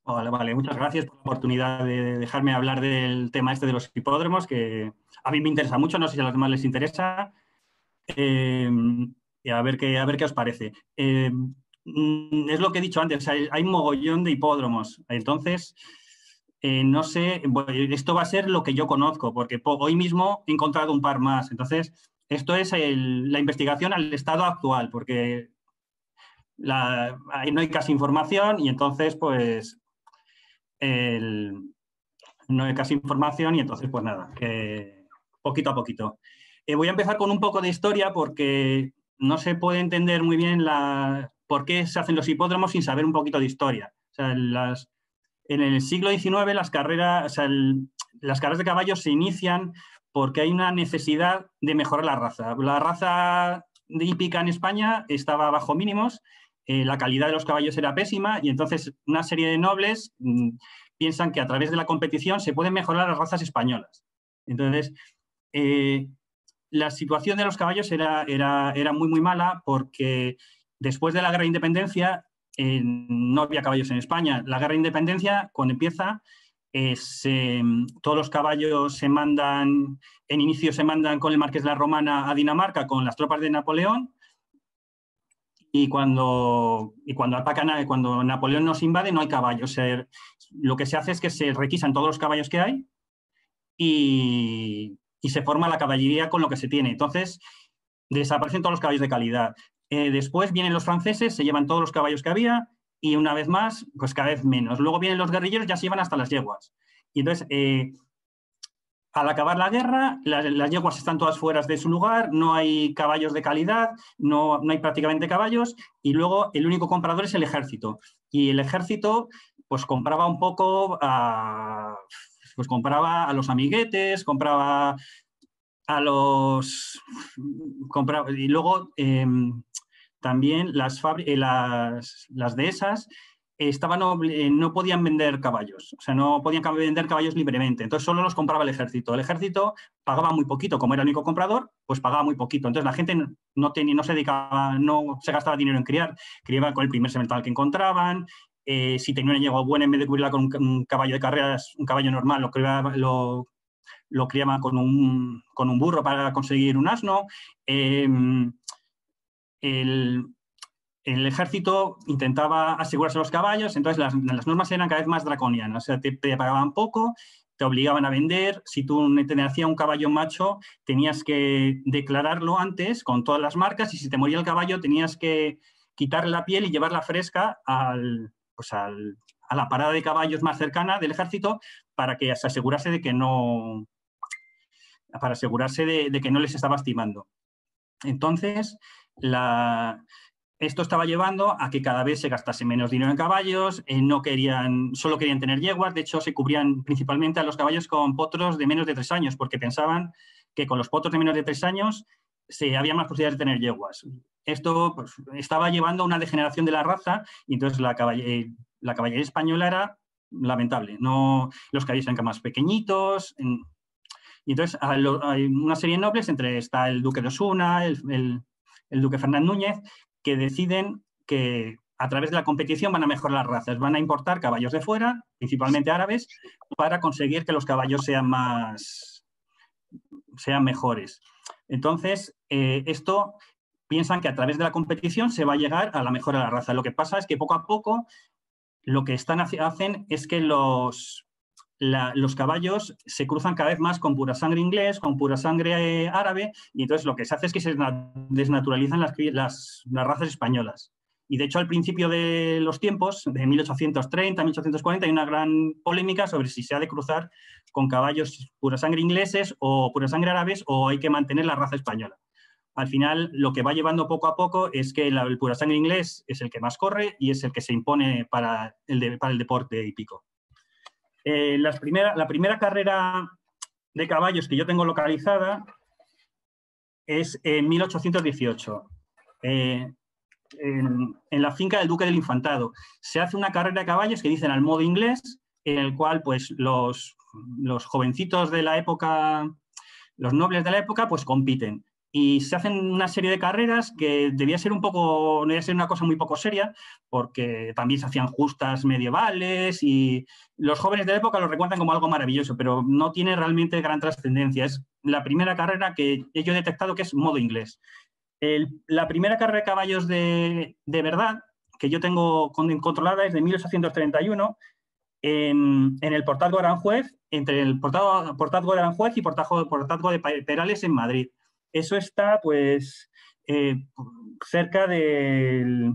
Vale, vale, muchas gracias por la oportunidad de dejarme hablar del tema este de los hipódromos, que a mí me interesa mucho, no sé si a los demás les interesa, eh, y a ver qué os parece. Es lo que he dicho antes, hay un mogollón de hipódromos, entonces no sé, bueno, esto va a ser lo que yo conozco, porque hoy mismo he encontrado un par más, entonces esto es la investigación al estado actual, porque ahí no hay casi información y entonces pues el, no hay casi información y entonces, pues nada, que poquito a poquito. Voy a empezar con un poco de historia porque no se puede entender muy bien por qué se hacen los hipódromos sin saber un poquito de historia. O sea, en el siglo XIX las carreras, o sea, las carreras de caballos se inician porque hay una necesidad de mejorar la raza. La raza hípica en España estaba bajo mínimos, la calidad de los caballos era pésima y entonces una serie de nobles piensan que a través de la competición se pueden mejorar las razas españolas. Entonces, eh, la situación de los caballos era muy, muy mala porque después de la Guerra de Independencia no había caballos en España. La Guerra de Independencia, cuando empieza, todos los caballos en inicio se mandan con el Marqués de la Romana a Dinamarca con las tropas de Napoleón y cuando atacan, cuando Napoleón nos invade no hay caballos. Lo que se hace es que se requisan todos los caballos que hay y se forma la caballería con lo que se tiene. Entonces, desaparecen todos los caballos de calidad. Después vienen los franceses, se llevan todos los caballos que había y una vez más, pues cada vez menos. Luego vienen los guerrilleros, ya se llevan hasta las yeguas. Y entonces, al acabar la guerra, las yeguas están todas fuera de su lugar, no hay caballos de calidad, no hay prácticamente caballos y luego el único comprador es el ejército. Y el ejército pues compraba un poco pues compraba a los amiguetes, compraba a los... compraba, y luego también las dehesas no podían vender caballos, o sea, no podían vender caballos libremente, entonces solo los compraba el ejército. El ejército pagaba muy poquito, como era el único comprador, pues pagaba muy poquito. Entonces la gente no se dedicaba, no se gastaba dinero en criaba con el primer semental que encontraban. Si tenía una yegua buena, en vez de cubrirla con un caballo de carreras, un caballo normal, lo criaban con un burro para conseguir un asno. El, el ejército intentaba asegurarse los caballos, entonces las normas eran cada vez más draconianas. O sea, te pagaban poco, te obligaban a vender. Si tú te nacía un caballo macho, tenías que declararlo antes con todas las marcas y si te moría el caballo tenías que quitarle la piel y llevarla fresca a la parada de caballos más cercana del ejército para que se asegurase de que no, para asegurarse de que no les estaba estimando. Entonces, esto estaba llevando a que cada vez se gastase menos dinero en caballos, solo querían tener yeguas, de hecho se cubrían principalmente a los caballos con potros de menos de 3 años, porque pensaban que con los potros de menos de 3 años había más posibilidades de tener yeguas. Esto pues, estaba llevando a una degeneración de la raza y entonces la caballería española era lamentable. Los caballos eran más pequeñitos. Y entonces hay una serie de nobles, está el duque de Osuna, el duque Fernán Núñez, que deciden que a través de la competición van a mejorar las razas, van a importar caballos de fuera, principalmente árabes, para conseguir que los caballos sean mejores. Entonces, esto piensan que a través de la competición se va a llegar a la mejora de la raza. Lo que pasa es que poco a poco lo que hacen es que los caballos se cruzan cada vez más con pura sangre inglés, con pura sangre árabe, y entonces lo que se hace es que se desnaturalizan las razas españolas. Y de hecho, al principio de los tiempos, de 1830, 1840, hay una gran polémica sobre si se ha de cruzar con caballos pura sangre ingleses o pura sangre árabes o hay que mantener la raza española. Al final, lo que va llevando poco a poco es que el pura sangre inglés es el que más corre y es el que se impone para el deporte hípico. La primera carrera de caballos que yo tengo localizada es en 1818, en la finca del Duque del Infantado. Se hace una carrera de caballos que dicen al modo inglés, en el cual pues, los jovencitos de la época, los nobles de la época, pues compiten. y se hacen una serie de carreras que debía ser una cosa muy poco seria, porque también se hacían justas medievales y los jóvenes de la época lo recuerdan como algo maravilloso, pero no tiene realmente gran trascendencia. Es la primera carrera que yo he detectado que es modo inglés. La primera carrera de caballos de verdad que yo tengo controlada es de 1831 en el Portazgo de Aranjuez, entre el Portazgo de Aranjuez y Portazgo de Perales en Madrid. Eso está, pues, cerca de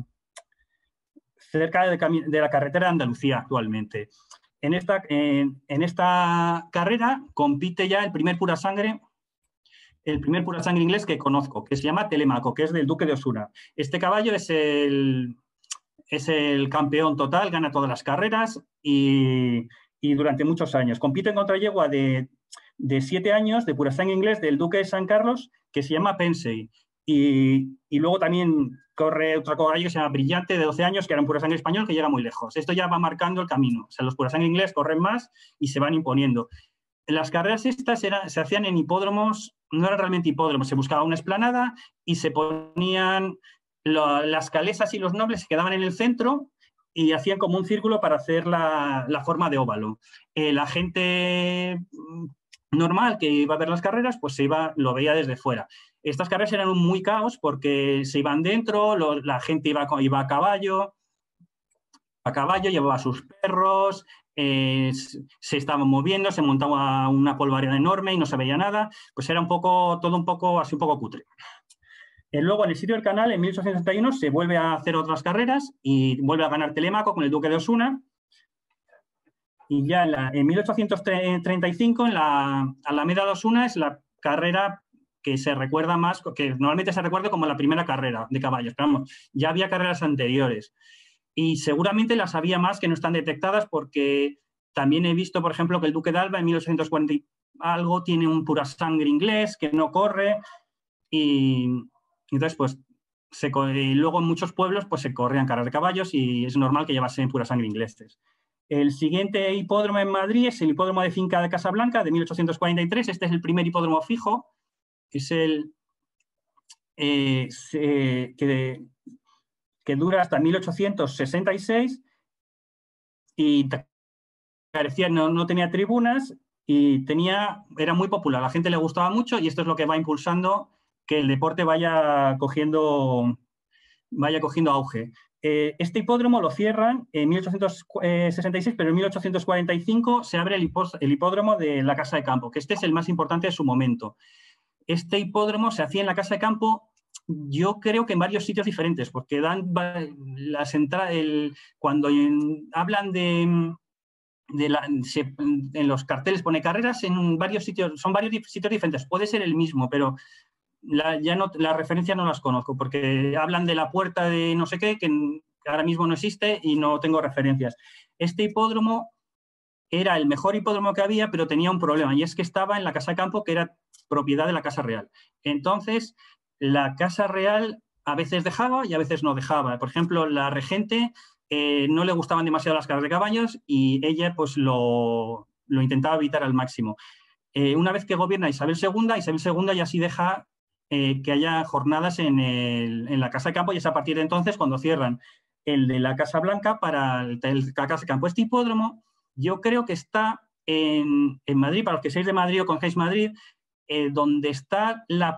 la carretera de Andalucía actualmente. En esta carrera compite ya el primer purasangre inglés que conozco, que se llama Telemaco, que es del Duque de Osuna. Este caballo es el campeón total, gana todas las carreras y durante muchos años. Compite contra yegua de 7 años, de purasangre inglés, del Duque de San Carlos, que se llama Pensey. Y luego también corre otro caballo que se llama Brillante, de 12 años, que era un purasangre español que llega muy lejos. Esto ya va marcando el camino. O sea, los purasangre inglés corren más y se van imponiendo. Las carreras estas se hacían en hipódromos, no eran realmente hipódromos, se buscaba una explanada y se ponían las calesas y los nobles, se quedaban en el centro y hacían como un círculo para hacer la forma de óvalo. La gente normal que iba a ver las carreras, pues lo veía desde fuera. Estas carreras eran un muy caos porque se iban dentro, la gente iba a caballo, llevaba a sus perros, se estaban moviendo, se montaba una polvareda enorme y no se veía nada, pues era todo un poco así un poco cutre. Luego, en el sitio del Canal, en 1861, se vuelve a hacer otras carreras y vuelve a ganar Telemaco con el Duque de Osuna. Y ya en 1835, en la Alameda de Osuna, es la carrera que se recuerda más, que normalmente se recuerda como la primera carrera de caballos. Pero vamos, ya había carreras anteriores. Y seguramente las había más que no están detectadas porque también he visto, por ejemplo, que el Duque de Alba en 1840 y algo tiene un purasangre inglés que no corre y entonces pues luego en muchos pueblos pues se corrían carreras de caballos y es normal que llevasen purasangre ingleses. El siguiente hipódromo en Madrid es el hipódromo de Finca de Casablanca de 1843. Este es el primer hipódromo fijo, es el que dura hasta 1866 y carecía, no tenía tribunas y era muy popular. A la gente le gustaba mucho y esto es lo que va impulsando que el deporte vaya cogiendo auge. Este hipódromo lo cierran en 1866, pero en 1845 se abre el hipódromo de la Casa de Campo, que este es el más importante de su momento. Este hipódromo se hacía en la Casa de Campo, yo creo que en varios sitios diferentes, porque dan las entradas, cuando hablan en los carteles pone carreras en varios sitios, son varios sitios diferentes, puede ser el mismo, pero las referencias no las conozco, porque hablan de la puerta de no sé qué, que ahora mismo no existe y no tengo referencias. Este hipódromo era el mejor hipódromo que había, pero tenía un problema, y es que estaba en la Casa de Campo, que era propiedad de la Casa Real. Entonces, la Casa Real a veces dejaba y a veces no dejaba. Por ejemplo, la regente no le gustaban demasiado las carreras de caballos y ella pues lo intentaba evitar al máximo. Una vez que gobierna Isabel II ya sí deja que haya jornadas en la Casa de Campo, y es a partir de entonces cuando cierran el de la Casa Blanca para la Casa de Campo. Este hipódromo yo creo que está en Madrid, para los que seáis de Madrid o conozcáis Madrid, donde está la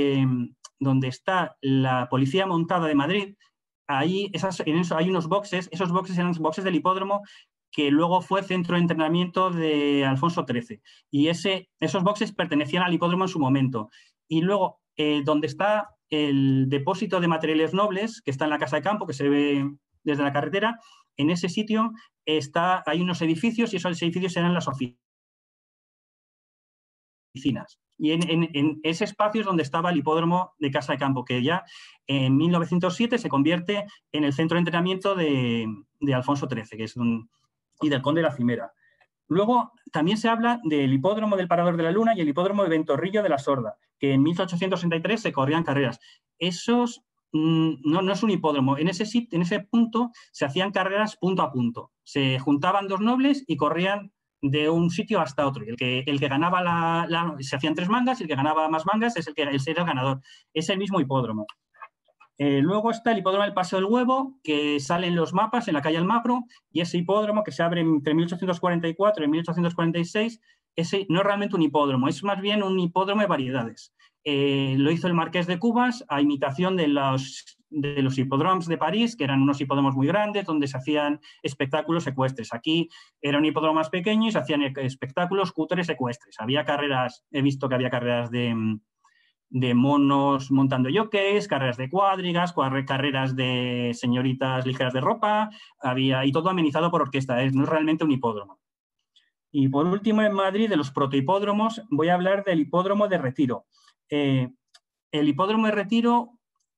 Policía Montada de Madrid. Ahí en eso hay unos boxes, esos boxes eran los boxes del hipódromo que luego fue centro de entrenamiento de Alfonso XIII. Y esos boxes pertenecían al hipódromo en su momento. Y luego, donde está el depósito de materiales nobles, que está en la Casa de Campo, que se ve desde la carretera, en ese sitio hay unos edificios y esos edificios eran las oficinas. Y en ese espacio es donde estaba el hipódromo de Casa de Campo, que ya en 1907 se convierte en el centro de entrenamiento de Alfonso XIII, y del Conde de la Cimera. Luego también se habla del hipódromo del Parador de la Luna y el hipódromo de Ventorrillo de la Sorda, que en 1863 se corrían carreras. Esos no es un hipódromo. En ese punto se hacían carreras punto a punto. Se juntaban dos nobles y corrían de un sitio hasta otro. Y el que ganaba se hacían 3 mangas, y el que ganaba más mangas es era el ganador. Es el mismo hipódromo. Luego está el hipódromo del Paso del Huevo, que sale en los mapas, en la calle Almagro, y ese hipódromo que se abre entre 1844 y 1846, ese no es realmente un hipódromo, es más bien un hipódromo de variedades. Lo hizo el Marqués de Cubas a imitación de los hipódromos de París, que eran unos hipódromos muy grandes, donde se hacían espectáculos ecuestres. Aquí era un hipódromo más pequeño y se hacían espectáculos cutres ecuestres. Había carreras, he visto que había carreras de monos montando jockeys, carreras de cuadrigas, carreras de señoritas ligeras de ropa, y todo amenizado por orquesta, no es realmente un hipódromo. Y por último, en Madrid, de los protohipódromos, voy a hablar del hipódromo de Retiro. El hipódromo de Retiro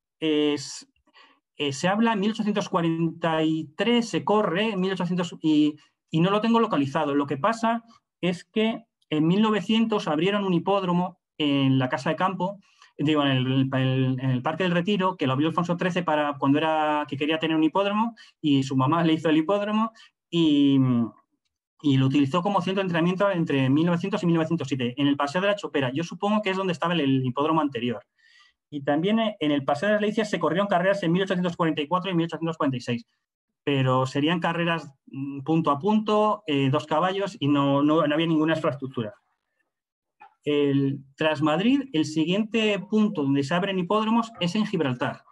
se habla en 1843, se corre en 1800 y no lo tengo localizado. Lo que pasa es que en 1900 abrieron un hipódromo en la Casa de Campo, digo, en el Parque del Retiro, que lo abrió Alfonso XIII para cuando que quería tener un hipódromo, y su mamá le hizo el hipódromo y lo utilizó como centro de entrenamiento entre 1900 y 1907, en el Paseo de la Chopera. Yo supongo que es donde estaba el hipódromo anterior. Y también en el Paseo de las Delicias se corrieron carreras en 1844 y 1846, pero serían carreras punto a punto, 2 caballos, y no había ninguna infraestructura. Tras Madrid, el siguiente punto donde se abren hipódromos es en Gibraltar.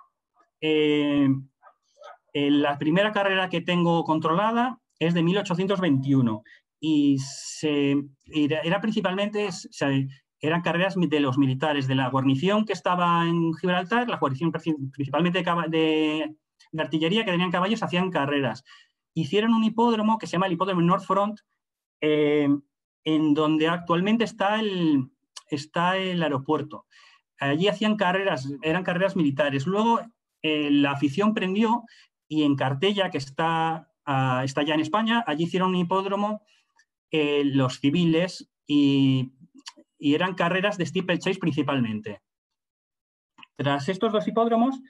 La primera carrera que tengo controlada es de 1821 y era principalmente, eran carreras de los militares, de la guarnición que estaba en Gibraltar, la guarnición principalmente de artillería, que tenían caballos, hacían carreras. Hicieron un hipódromo que se llama el hipódromo North Front, en donde actualmente está el aeropuerto. Allí hacían carreras, eran carreras militares. Luego la afición prendió, y en Cartella, que está ya en España, allí hicieron un hipódromo los civiles, y eran carreras de steeplechase principalmente. Tras estos 2 hipódromos,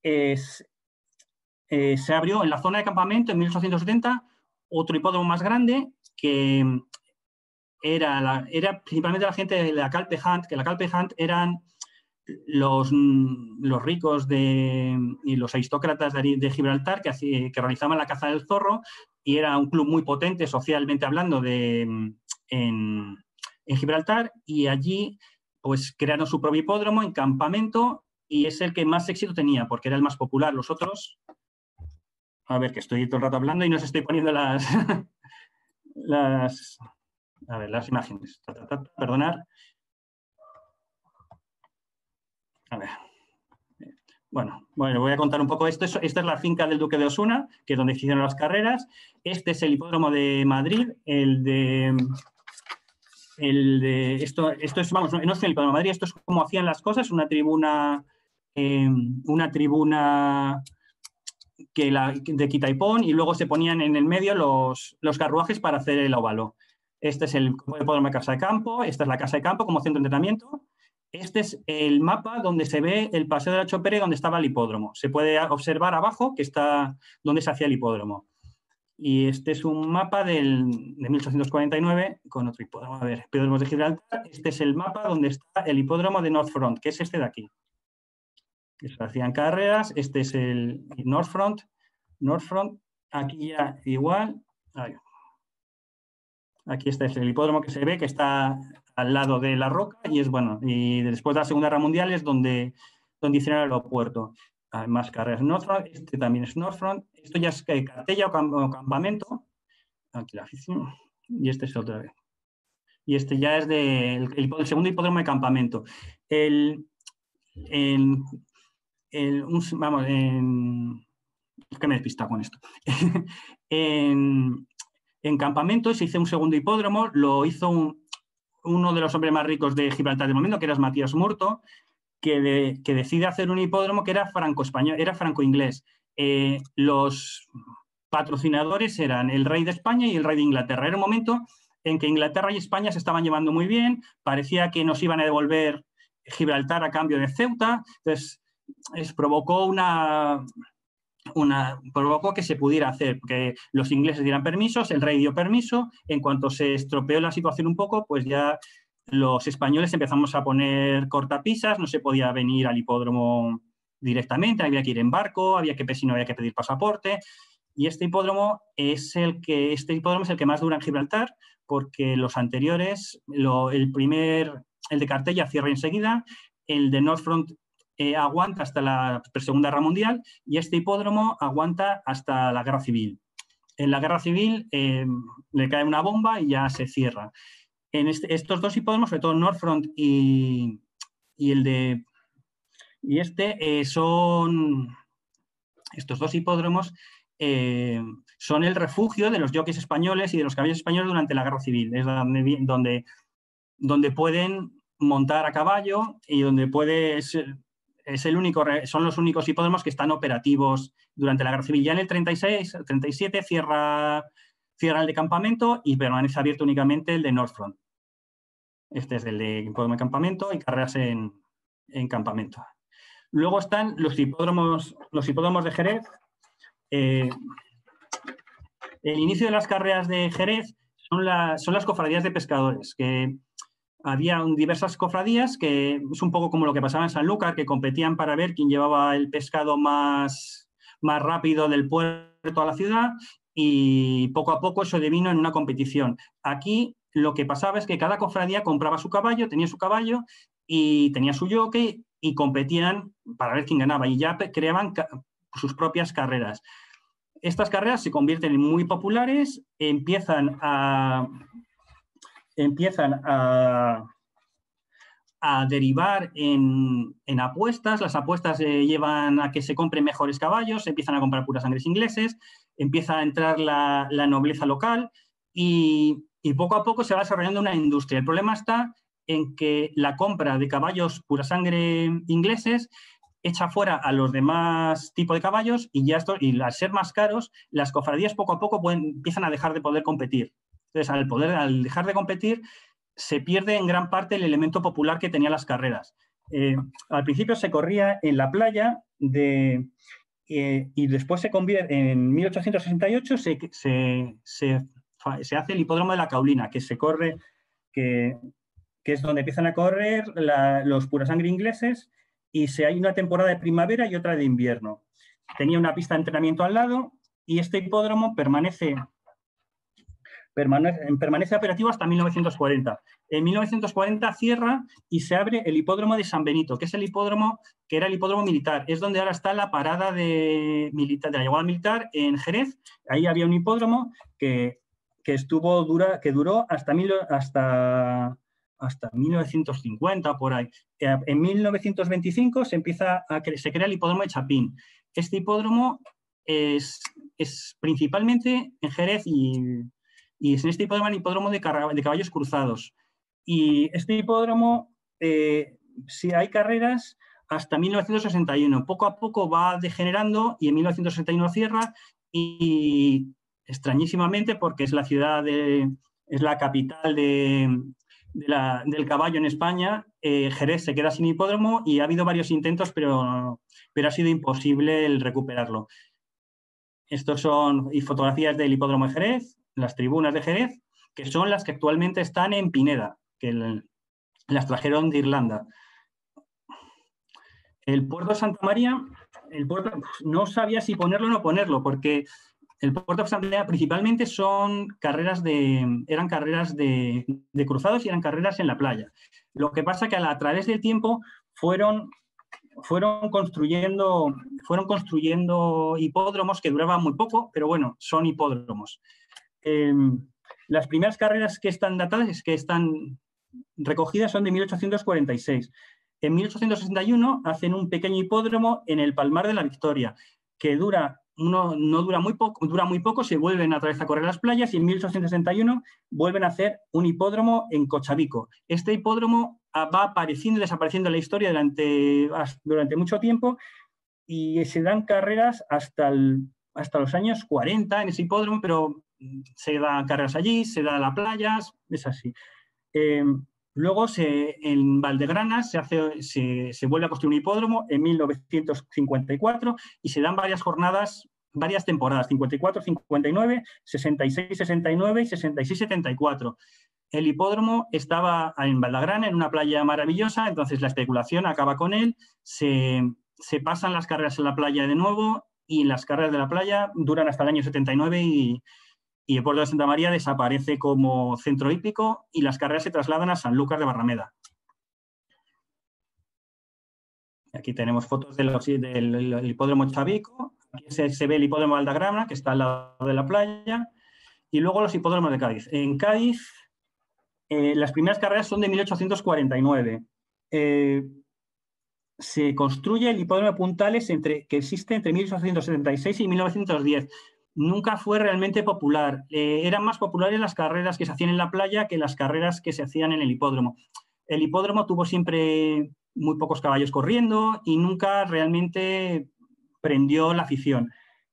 se abrió en la zona de campamento en 1870 otro hipódromo más grande, que era principalmente la gente de la Calpe Hunt, que la Calpe Hunt eran los ricos y los aristócratas de Gibraltar que realizaban la caza del zorro, y era un club muy potente socialmente hablando en Gibraltar, y allí pues crearon su propio hipódromo en campamento, y es el que más éxito tenía porque era el más popular. Los otros, a ver, que estoy todo el rato hablando y no os estoy poniendo las imágenes. Perdonad. A ver. Bueno, voy a contar un poco esto. Esta es la finca del Duque de Osuna, que es donde se hicieron las carreras. Este es el hipódromo de Madrid. Esto es, vamos, no es el hipódromo de Madrid, esto es como hacían las cosas, una tribuna de quita y pon, y luego se ponían en el medio los carruajes para hacer el óvalo. Este es el hipódromo de Casa de Campo, esta es la Casa de Campo como centro de entrenamiento. Este es el mapa donde se ve el Paseo de la Chopera y donde estaba el hipódromo. Se puede observar abajo que está donde se hacía el hipódromo. Y este es un mapa de 1849 con otro hipódromo. A ver, hipódromos de Gibraltar. Este es el mapa donde está el hipódromo de North Front, que es este de aquí. Que se hacían carreras. Este es el North Front. North Front. Aquí ya igual. Aquí está el hipódromo que se ve, que está al lado de la roca, y es bueno. Y después de la Segunda Guerra Mundial es donde hicieron el aeropuerto. Hay más carreras. Northfront, este también es Northfront. Esto ya es Cartella o campamento. Aquí la afición. Y este es otra vez. Y este ya es el segundo hipódromo de campamento. Vamos, es que me he despistado con esto. En campamento se hizo un segundo hipódromo, lo hizo uno de los hombres más ricos de Gibraltar de momento, que era Matías Murto, que decide hacer un hipódromo que era franco-español, era franco-inglés. Los patrocinadores eran el rey de España y el rey de Inglaterra. Era un momento en que Inglaterra y España se estaban llevando muy bien, parecía que nos iban a devolver Gibraltar a cambio de Ceuta, entonces provocó una provocó que se pudiera hacer, que los ingleses dieran permisos, el rey dio permiso. En cuanto se estropeó la situación un poco, pues ya los españoles empezamos a poner cortapisas, no se podía venir al hipódromo directamente, había que ir en barco, si no había que pedir pasaporte. Y este hipódromo es el que más dura en Gibraltar, porque los anteriores, el de Cartella cierra enseguida, el de Northfront aguanta hasta la Segunda Guerra Mundial y este hipódromo aguanta hasta la Guerra Civil. En la Guerra Civil le cae una bomba y ya se cierra. En estos dos hipódromos, sobre todo Northfront y son estos dos hipódromos son el refugio de los jockeys españoles y de los caballos españoles durante la Guerra Civil. Es donde pueden montar a caballo y donde son los únicos hipódromos que están operativos durante la Guerra Civil. Ya en el 36, 37 cierra el de campamento y permanece abierto únicamente el de Northfront. Este es el de hipódromo de campamento y carreras en campamento. Luego están los hipódromos de Jerez. El inicio de las carreras de Jerez son las cofradías de pescadores, que había diversas cofradías, que es un poco como lo que pasaba en Sanlúcar, que competían para ver quién llevaba el pescado más rápido del puerto a la ciudad, y poco a poco eso devino en una competición. Aquí lo que pasaba es que cada cofradía compraba su caballo, tenía su caballo y tenía su jockey y competían para ver quién ganaba y ya creaban sus propias carreras. Estas carreras se convierten en muy populares, empiezan a derivar en apuestas. Las apuestas llevan a que se compren mejores caballos, se empiezan a comprar puras sangres ingleses, empieza a entrar la nobleza local y poco a poco se va desarrollando una industria. El problema está en que la compra de caballos pura sangre ingleses echa fuera a los demás tipos de caballos y al ser más caros, las cofradías poco a poco empiezan a dejar de poder competir. Entonces, al dejar de competir, se pierde en gran parte el elemento popular que tenían las carreras. Al principio se corría en la playa y después se convierte, en 1868 se hace el hipódromo de la Caulina, que se corre, que es donde empiezan a correr los purasangre ingleses, y hay una temporada de primavera y otra de invierno. Tenía una pista de entrenamiento al lado y este hipódromo permanece operativo hasta 1940. En 1940 cierra y se abre el hipódromo de San Benito, que es el hipódromo que era el hipódromo militar. Es donde ahora está la parada de la llegada militar en Jerez. Ahí había un hipódromo que duró hasta 1950, por ahí. En 1925 se crea el hipódromo de Chapín. Este hipódromo es principalmente en Jerez y en este hipódromo el hipódromo de caballos cruzados. Y este hipódromo, si hay carreras hasta 1961. Poco a poco va degenerando y en 1961 cierra y extrañísimamente, porque es la capital del caballo en España, Jerez se queda sin hipódromo y ha habido varios intentos, pero ha sido imposible el recuperarlo. Estos son fotografías del hipódromo de Jerez, las tribunas de Jerez, que son las que actualmente están en Pineda, que las trajeron de Irlanda. El puerto de Santa María, no sabía si ponerlo o no ponerlo, porque el puerto de Santa María principalmente eran carreras de cruzados y eran carreras en la playa. Lo que pasa que a través del tiempo fueron construyendo hipódromos que duraban muy poco, pero bueno, son hipódromos. Las primeras carreras que están datadas, que están recogidas, son de 1846. En 1861 hacen un pequeño hipódromo en el Palmar de la Victoria, que dura muy poco, se vuelven otra vez a correr las playas y en 1861 vuelven a hacer un hipódromo en Cochavico. Este hipódromo va apareciendo y desapareciendo en la historia durante mucho tiempo y se dan carreras hasta los años 40 en ese hipódromo, pero se dan carreras allí, se dan a las playas, es así. Luego, en Valdegrana se vuelve a construir un hipódromo en 1954 y se dan varias jornadas, varias temporadas, 54, 59, 66, 69 y 66, 74. El hipódromo estaba en Valdegrana, en una playa maravillosa, entonces la especulación acaba con él, se pasan las carreras en la playa de nuevo y las carreras de la playa duran hasta el año 79 y el puerto de Santa María desaparece como centro hípico y las carreras se trasladan a Sanlúcar de Barrameda. Aquí tenemos fotos del hipódromo Chavico, aquí se ve el hipódromo Valdegrana, que está al lado de la playa, y luego los hipódromos de Cádiz. En Cádiz, las primeras carreras son de 1849. Se construye el hipódromo de Puntales que existe entre 1876 y 1910. Nunca fue realmente popular. Eran más populares las carreras que se hacían en la playa que las carreras que se hacían en el hipódromo. El hipódromo tuvo siempre muy pocos caballos corriendo y nunca realmente prendió la afición.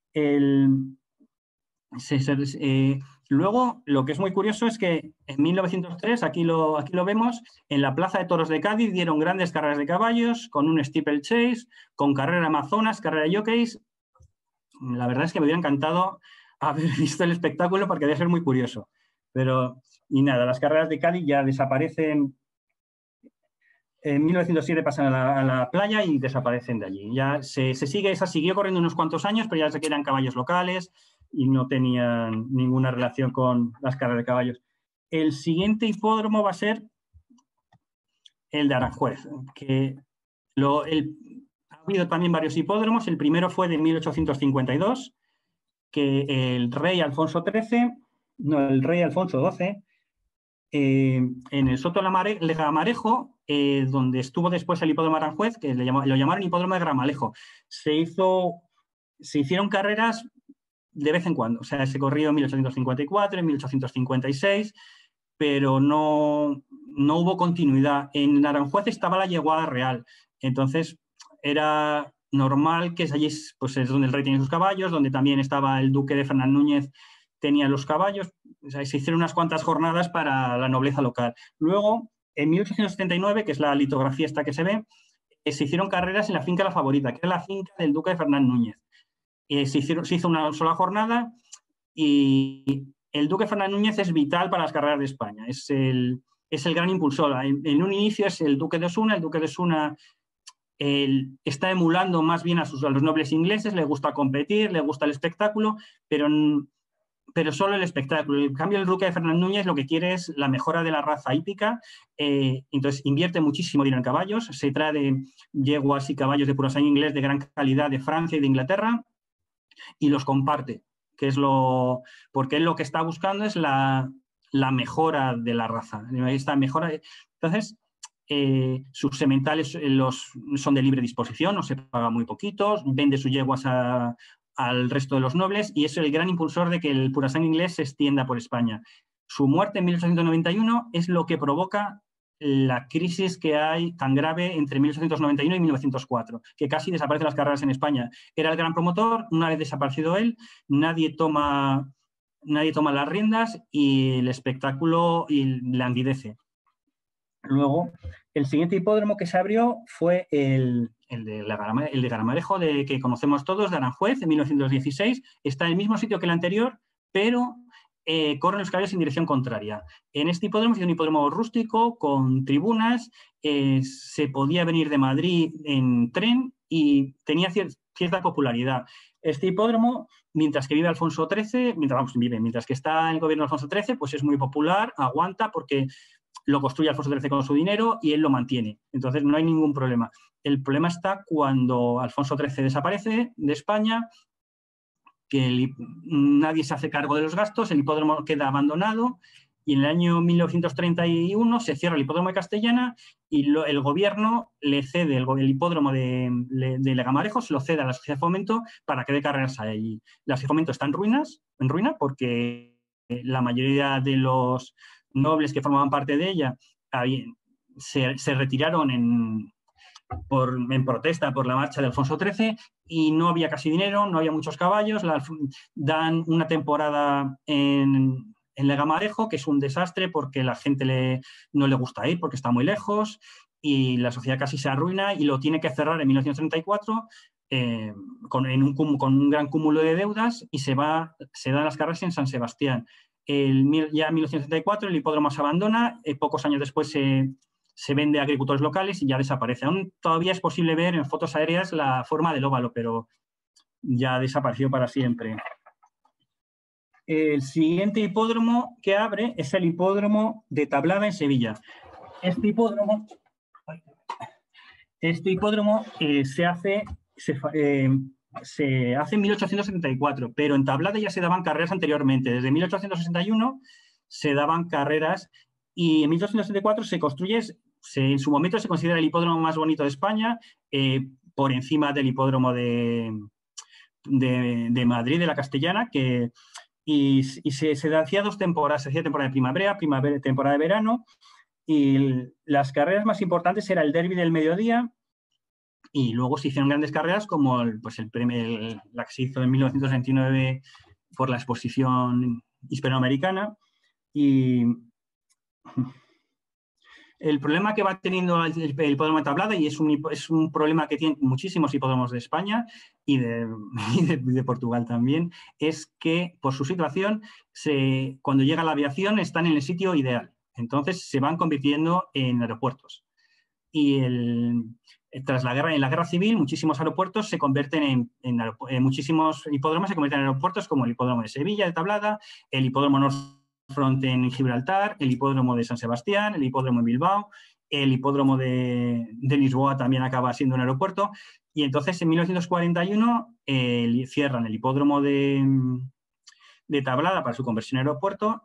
Luego, lo que es muy curioso es que en 1903, aquí lo vemos, en la Plaza de Toros de Cádiz dieron grandes carreras de caballos con un steeplechase, con carrera Amazonas, carrera de jockeys. La verdad es que me hubiera encantado haber visto el espectáculo porque debe ser muy curioso. Pero, y nada, las carreras de Cádiz ya desaparecen. En 1907 pasan a la playa y desaparecen de allí. Ya siguió corriendo unos cuantos años, pero ya se quedan caballos locales y no tenían ninguna relación con las carreras de caballos. El siguiente hipódromo va a ser el de Aranjuez, que ha habido también varios hipódromos. El primero fue de 1852, que el rey Alfonso XII, en el Soto de Gramarejo, donde estuvo después el hipódromo Aranjuez, que lo llamaron hipódromo de Gramalejo. Se hicieron carreras de vez en cuando. O sea, se corrió en 1854, en 1856, pero no hubo continuidad. En Aranjuez estaba la yeguada real. Entonces, era normal que allí pues, es donde el rey tenía sus caballos, donde también estaba el duque de Fernán Núñez, tenía los caballos. O sea, se hicieron unas cuantas jornadas para la nobleza local. Luego, en 1879, que es la litografía esta que se ve, se hicieron carreras en la finca La Favorita, que es la finca del duque de Fernán Núñez. Se hizo una sola jornada y el duque Fernán Núñez es vital para las carreras de España. Es el gran impulsor. En un inicio es el duque de Osuna. El duque de Osuna está emulando más bien a los nobles ingleses, le gusta competir, le gusta el espectáculo, pero solo el espectáculo. En cambio, el duque de Fernán Núñez lo que quiere es la mejora de la raza hípica, entonces invierte muchísimo dinero en caballos, se trae yeguas y caballos de puro sangue inglés de gran calidad de Francia y de Inglaterra y los comparte, porque él lo que está buscando es la mejora de la raza. Esta mejora, entonces, sus sementales son de libre disposición, no se paga muy poquitos, vende sus yeguas al resto de los nobles y es el gran impulsor de que el purasán inglés se extienda por España. Su muerte en 1891 es lo que provoca la crisis que hay tan grave entre 1891 y 1904, que casi desaparecen las carreras en España. Era el gran promotor, una vez desaparecido él, nadie toma las riendas y el espectáculo languidece. Luego, el siguiente hipódromo que se abrió fue el de Gramarejo, que conocemos todos, de Aranjuez, en 1916. Está en el mismo sitio que el anterior, pero corren los caballos en dirección contraria. En este hipódromo es un hipódromo rústico, con tribunas, se podía venir de Madrid en tren y tenía cierta popularidad. Este hipódromo, mientras que vive Alfonso XIII, mientras que está en el gobierno de Alfonso XIII, pues es muy popular, aguanta porque lo construye Alfonso XIII con su dinero y él lo mantiene. Entonces no hay ningún problema. El problema está cuando Alfonso XIII desaparece de España, que nadie se hace cargo de los gastos, el hipódromo queda abandonado y en el año 1931 se cierra el hipódromo de Castellana y el gobierno le cede el hipódromo de Legamarejo, se lo cede a la Sociedad de Fomento para que dé carreras allí. La Sociedad de Fomento está en ruina porque la mayoría de los nobles que formaban parte de ella se retiraron en protesta por la marcha de Alfonso XIII y no había casi dinero, no había muchos caballos, dan una temporada en en Legamarejo, que es un desastre porque la gente no le gusta ir porque está muy lejos y la sociedad casi se arruina y lo tiene que cerrar en 1934 con un gran cúmulo de deudas y se dan las carreras en San Sebastián. Ya en 1934 el hipódromo se abandona, pocos años después se vende a agricultores locales y ya desaparece. Aún todavía es posible ver en fotos aéreas la forma del óvalo, pero ya desapareció para siempre. El siguiente hipódromo que abre es el hipódromo de Tablada en Sevilla. Este hipódromo se hace en 1874, pero en Tablada ya se daban carreras anteriormente. Desde 1861 se daban carreras y en 1874 se construye, en su momento se considera el hipódromo más bonito de España, por encima del hipódromo de Madrid, de la Castellana, y se hacía 2 temporadas, se hacía temporada de primavera, temporada de verano, y las carreras más importantes era el Derby del Mediodía, y luego se hicieron grandes carreras como la que se hizo en 1929 por la Exposición Hispanoamericana. Y el problema que va teniendo el hipódromo de Tablada, y es un problema que tienen muchísimos hipódromos de España y de Portugal también, es que por su situación, cuando llega la aviación, están en el sitio ideal. Entonces se van convirtiendo en aeropuertos. Y en la guerra civil, muchísimos aeropuertos se convierten muchísimos hipódromos se convierten en aeropuertos, como el hipódromo de Sevilla, de Tablada, el hipódromo Northfront en Gibraltar, el hipódromo de San Sebastián, el hipódromo de Bilbao, el hipódromo de Lisboa también acaba siendo un aeropuerto. Y entonces en 1941 cierran el hipódromo de Tablada para su conversión en aeropuerto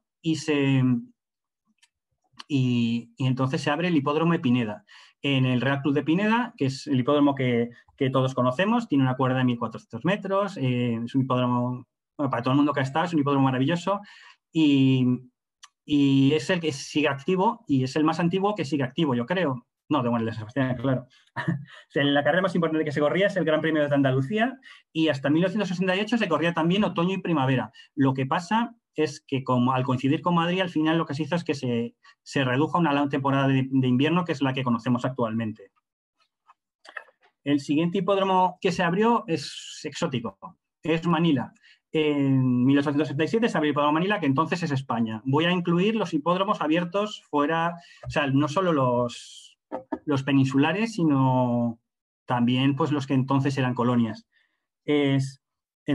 y entonces se abre el hipódromo de Pineda. En el Real Club de Pineda, que es el hipódromo que todos conocemos, tiene una cuerda de 1.400 metros, es un hipódromo, bueno, para todo el mundo que ha estado, es un hipódromo maravilloso y es el que sigue activo y es el más antiguo que sigue activo, yo creo. No, bueno, el de Sebastián, claro. La carrera más importante que se corría es el Gran Premio de Andalucía y hasta 1968 se corría también otoño y primavera. Lo que pasa es que al coincidir con Madrid, al final lo que se hizo es que se redujo a una temporada de invierno, que es la que conocemos actualmente. El siguiente hipódromo que se abrió es exótico, es Manila. En 1877 se abrió el hipódromo Manila, que entonces es España. Voy a incluir los hipódromos abiertos fuera, o sea, no solo los peninsulares, sino también pues, los que entonces eran colonias. En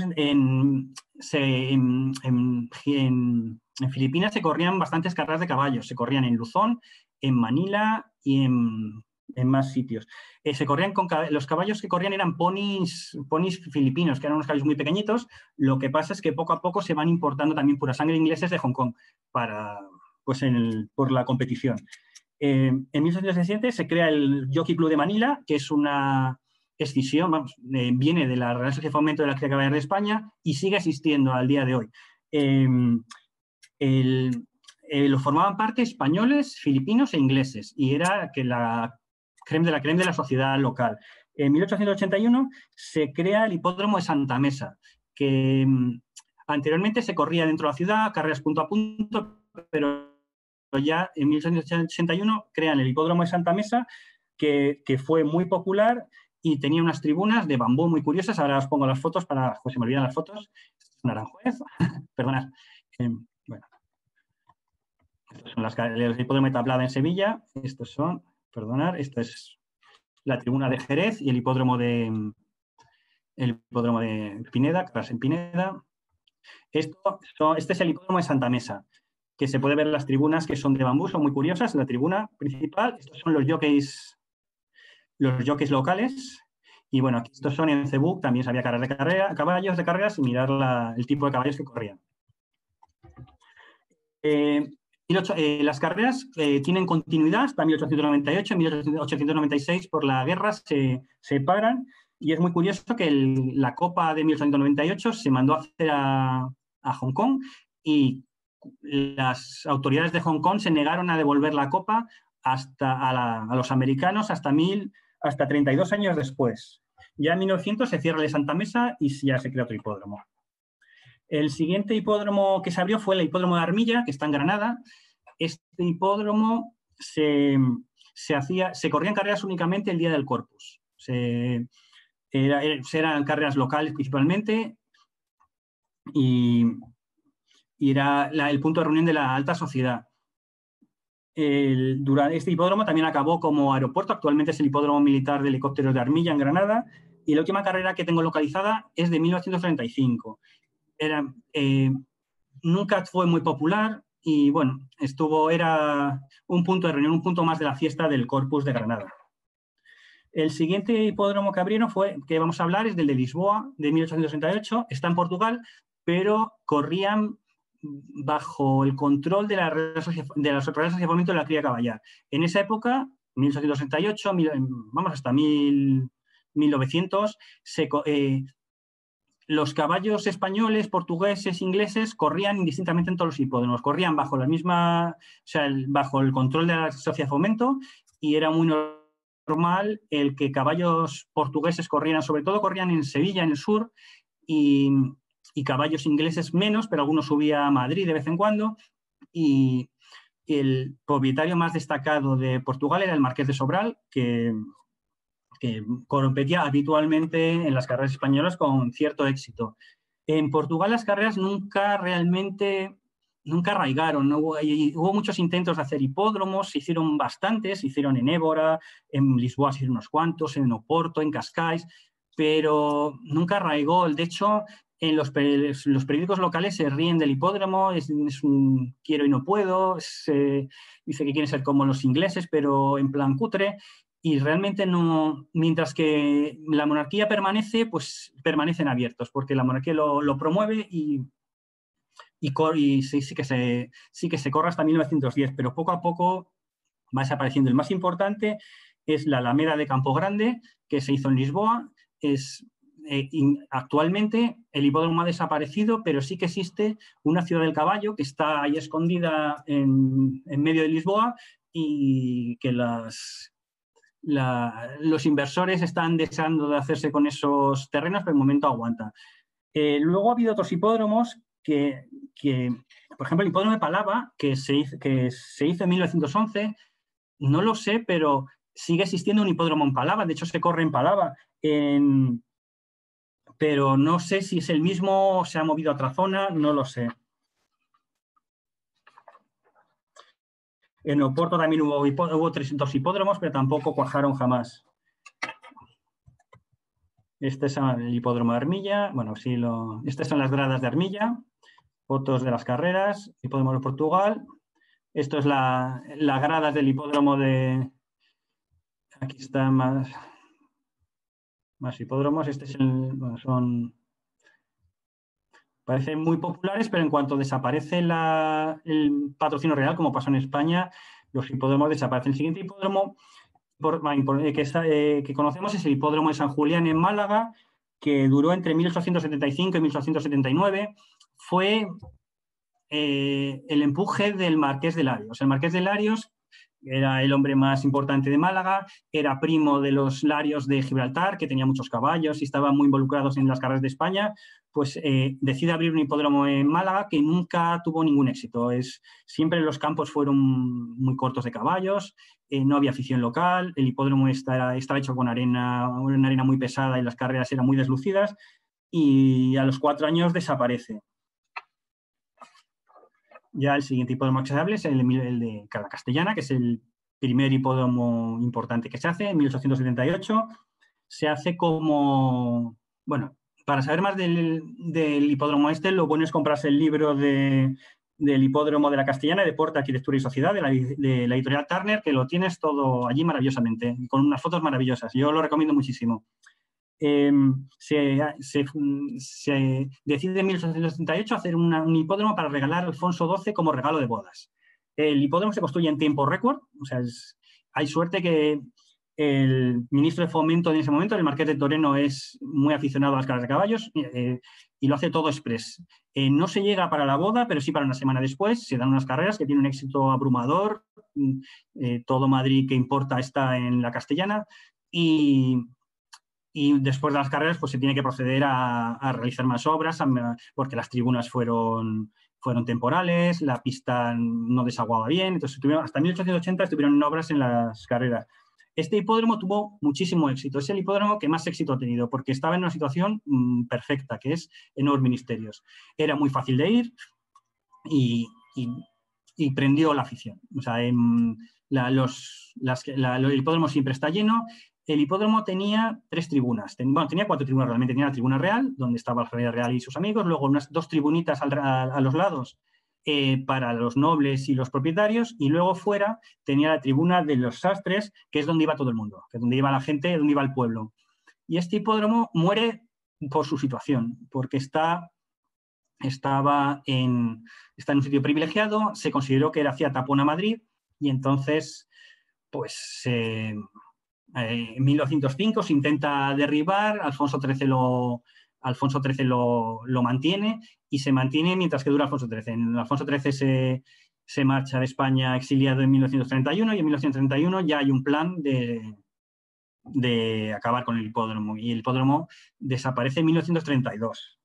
Filipinas se corrían bastantes carreras de caballos. Se corrían en Luzón, en Manila y en más sitios. Se corrían los caballos que corrían eran ponis filipinos, que eran unos caballos muy pequeñitos. Lo que pasa es que poco a poco se van importando también pura sangre ingleses de Hong Kong por la competición. En 1967 se crea el Jockey Club de Manila, que es una escisión, viene de la Real Sociedad de Fomento de la Cría Caballería de España y sigue existiendo al día de hoy. Lo formaban parte españoles, filipinos e ingleses y era que la creme de la sociedad local. En 1881 se crea el hipódromo de Santa Mesa, que anteriormente se corría dentro de la ciudad, carreras punto a punto, pero ya en 1881 crean el hipódromo de Santa Mesa, que fue muy popular y tenía unas tribunas de bambú muy curiosas. Ahora os pongo las fotos pues se me olvidan las fotos. Naranjuez, perdonad. Bueno, estos son el hipódromo de Tablada en Sevilla. Estos son, perdonad, esta es la tribuna de Jerez y el hipódromo de Pineda, carreras en Pineda. Este es el hipódromo de Santa Mesa, que se puede ver las tribunas que son de bambú, son muy curiosas. La tribuna principal, estos son los jockeys locales. Y bueno, aquí estos son en Cebú, también había caballos de carreras y mirar el tipo de caballos que corrían. Las carreras tienen continuidad hasta 1898, en 1896 por la guerra se paran y es muy curioso que la Copa de 1898 se mandó a hacer a Hong Kong y las autoridades de Hong Kong se negaron a devolver la Copa a los americanos hasta 32 años después. Ya en 1900 se cierra el de Santa Mesa y ya se crea otro hipódromo. El siguiente hipódromo que se abrió fue el hipódromo de Armilla, que está en Granada. Este hipódromo se corrían carreras únicamente el día del Corpus. Eran carreras locales principalmente y era el punto de reunión de la alta sociedad. Este hipódromo también acabó como aeropuerto. Actualmente es el hipódromo militar de helicópteros de Armilla, en Granada. Y la última carrera que tengo localizada es de 1935. Nunca fue muy popular y, bueno, era un punto de reunión, un punto más de la fiesta del Corpus de Granada. El siguiente hipódromo que abrieron que vamos a hablar es del de Lisboa, de 1868. Está en Portugal, pero corrían bajo el control de la Real Sociedad de Fomento de la Cría Caballar. En esa época, 1868, vamos hasta 1900, los caballos españoles, portugueses, ingleses corrían indistintamente en todos los hipódromos. Corrían bajo bajo el control de la Sociedad de Fomento, y era muy normal el que caballos portugueses corrieran, sobre todo corrían en Sevilla, en el sur, y caballos ingleses menos, pero algunos subía a Madrid de vez en cuando. Y el propietario más destacado de Portugal era el Marqués de Sobral, que competía habitualmente en las carreras españolas con cierto éxito. En Portugal las carreras nunca arraigaron, ¿no? Hubo muchos intentos de hacer hipódromos, se hicieron bastantes, se hicieron en Évora, en Lisboa se hicieron unos cuantos, en Oporto, en Cascais, pero nunca arraigó. De hecho, en los periódicos locales se ríen del hipódromo, es un quiero y no puedo, dice que quieren ser como los ingleses, pero en plan cutre. Y realmente no, mientras que la monarquía permanece, pues permanecen abiertos, porque la monarquía lo promueve y sí que se corre hasta 1910, pero poco a poco va desapareciendo. El más importante es la Alameda de Campo Grande, que se hizo en Lisboa. Actualmente el hipódromo ha desaparecido, pero sí que existe una ciudad del caballo que está ahí escondida en medio de Lisboa, y que los inversores están deseando de hacerse con esos terrenos, pero de momento aguanta. Luego ha habido otros hipódromos que, por ejemplo, el hipódromo de Palava, que se hizo en 1911, no lo sé, pero sigue existiendo un hipódromo en Palava. De hecho, se corre en Palava, pero no sé si es el mismo, se ha movido a otra zona, no lo sé. En Oporto también hubo 300 hipódromos, pero tampoco cuajaron jamás. Este es el hipódromo de Armilla. Bueno, sí, estas son las gradas de Armilla, fotos de las carreras, hipódromo de Portugal. Esto es las gradas del hipódromo de... Aquí están más hipódromos. Parecen muy populares, pero en cuanto desaparece el patrocinio real, como pasó en España, los hipódromos desaparecen. El siguiente hipódromo que conocemos es el hipódromo de San Julián en Málaga, que duró entre 1875 y 1879. Fue el empuje del Marqués de Larios. El Marqués de Larios era el hombre más importante de Málaga, era primo de los Larios de Gibraltar, que tenía muchos caballos y estaban muy involucrados en las carreras de España. Pues decide abrir un hipódromo en Málaga que nunca tuvo ningún éxito. Siempre los campos fueron muy cortos de caballos, no había afición local, el hipódromo estaba hecho con una arena muy pesada y las carreras eran muy deslucidas, y a los 4 años desaparece. Ya el siguiente hipódromo que se habla es el de Cala Castellana, que es el primer hipódromo importante que se hace en 1878. Se hace como... Bueno, para saber más del hipódromo lo bueno es comprarse el libro del hipódromo de la Castellana, Deporte, Arquitectura y Sociedad, de la editorial Turner, que lo tienes todo allí maravillosamente, con unas fotos maravillosas. Yo lo recomiendo muchísimo. Se decide en 1878 hacer un hipódromo para regalar a Alfonso XII como regalo de bodas. El hipódromo se construye en tiempo récord, o sea, hay suerte que el ministro de Fomento en ese momento, el Marqués de Toreno, es muy aficionado a las carreras de caballos y lo hace todo express. No se llega para la boda, pero sí para una semana después. Se dan unas carreras que tienen un éxito abrumador. Todo Madrid que importa está en la Castellana, y y después de las carreras pues se tiene que proceder a realizar más obras porque las tribunas fueron temporales, la pista no desaguaba bien, entonces hasta 1880 estuvieron en obras en las carreras. Este hipódromo tuvo muchísimo éxito, es el hipódromo que más éxito ha tenido porque estaba en una situación perfecta, que es en Nuevos Ministerios. Era muy fácil de ir y prendió la afición. O sea, el hipódromo siempre está lleno. El hipódromo tenía 3 tribunas. Tenía 4 tribunas realmente. Tenía la tribuna real, donde estaba el rey real y sus amigos, luego unas 2 tribunitas a los lados para los nobles y los propietarios, y luego fuera tenía la tribuna de los sastres, que es donde iba todo el mundo, que es donde iba la gente, donde iba el pueblo. Y este hipódromo muere por su situación, porque está en un sitio privilegiado, se consideró que hacía tapón a Madrid, y entonces, pues, en 1905 se intenta derribar, Alfonso XIII lo mantiene, y se mantiene mientras que dura Alfonso XIII. Alfonso XIII se marcha de España exiliado en 1931, y en 1931 ya hay un plan de acabar con el hipódromo, y el hipódromo desaparece en 1932.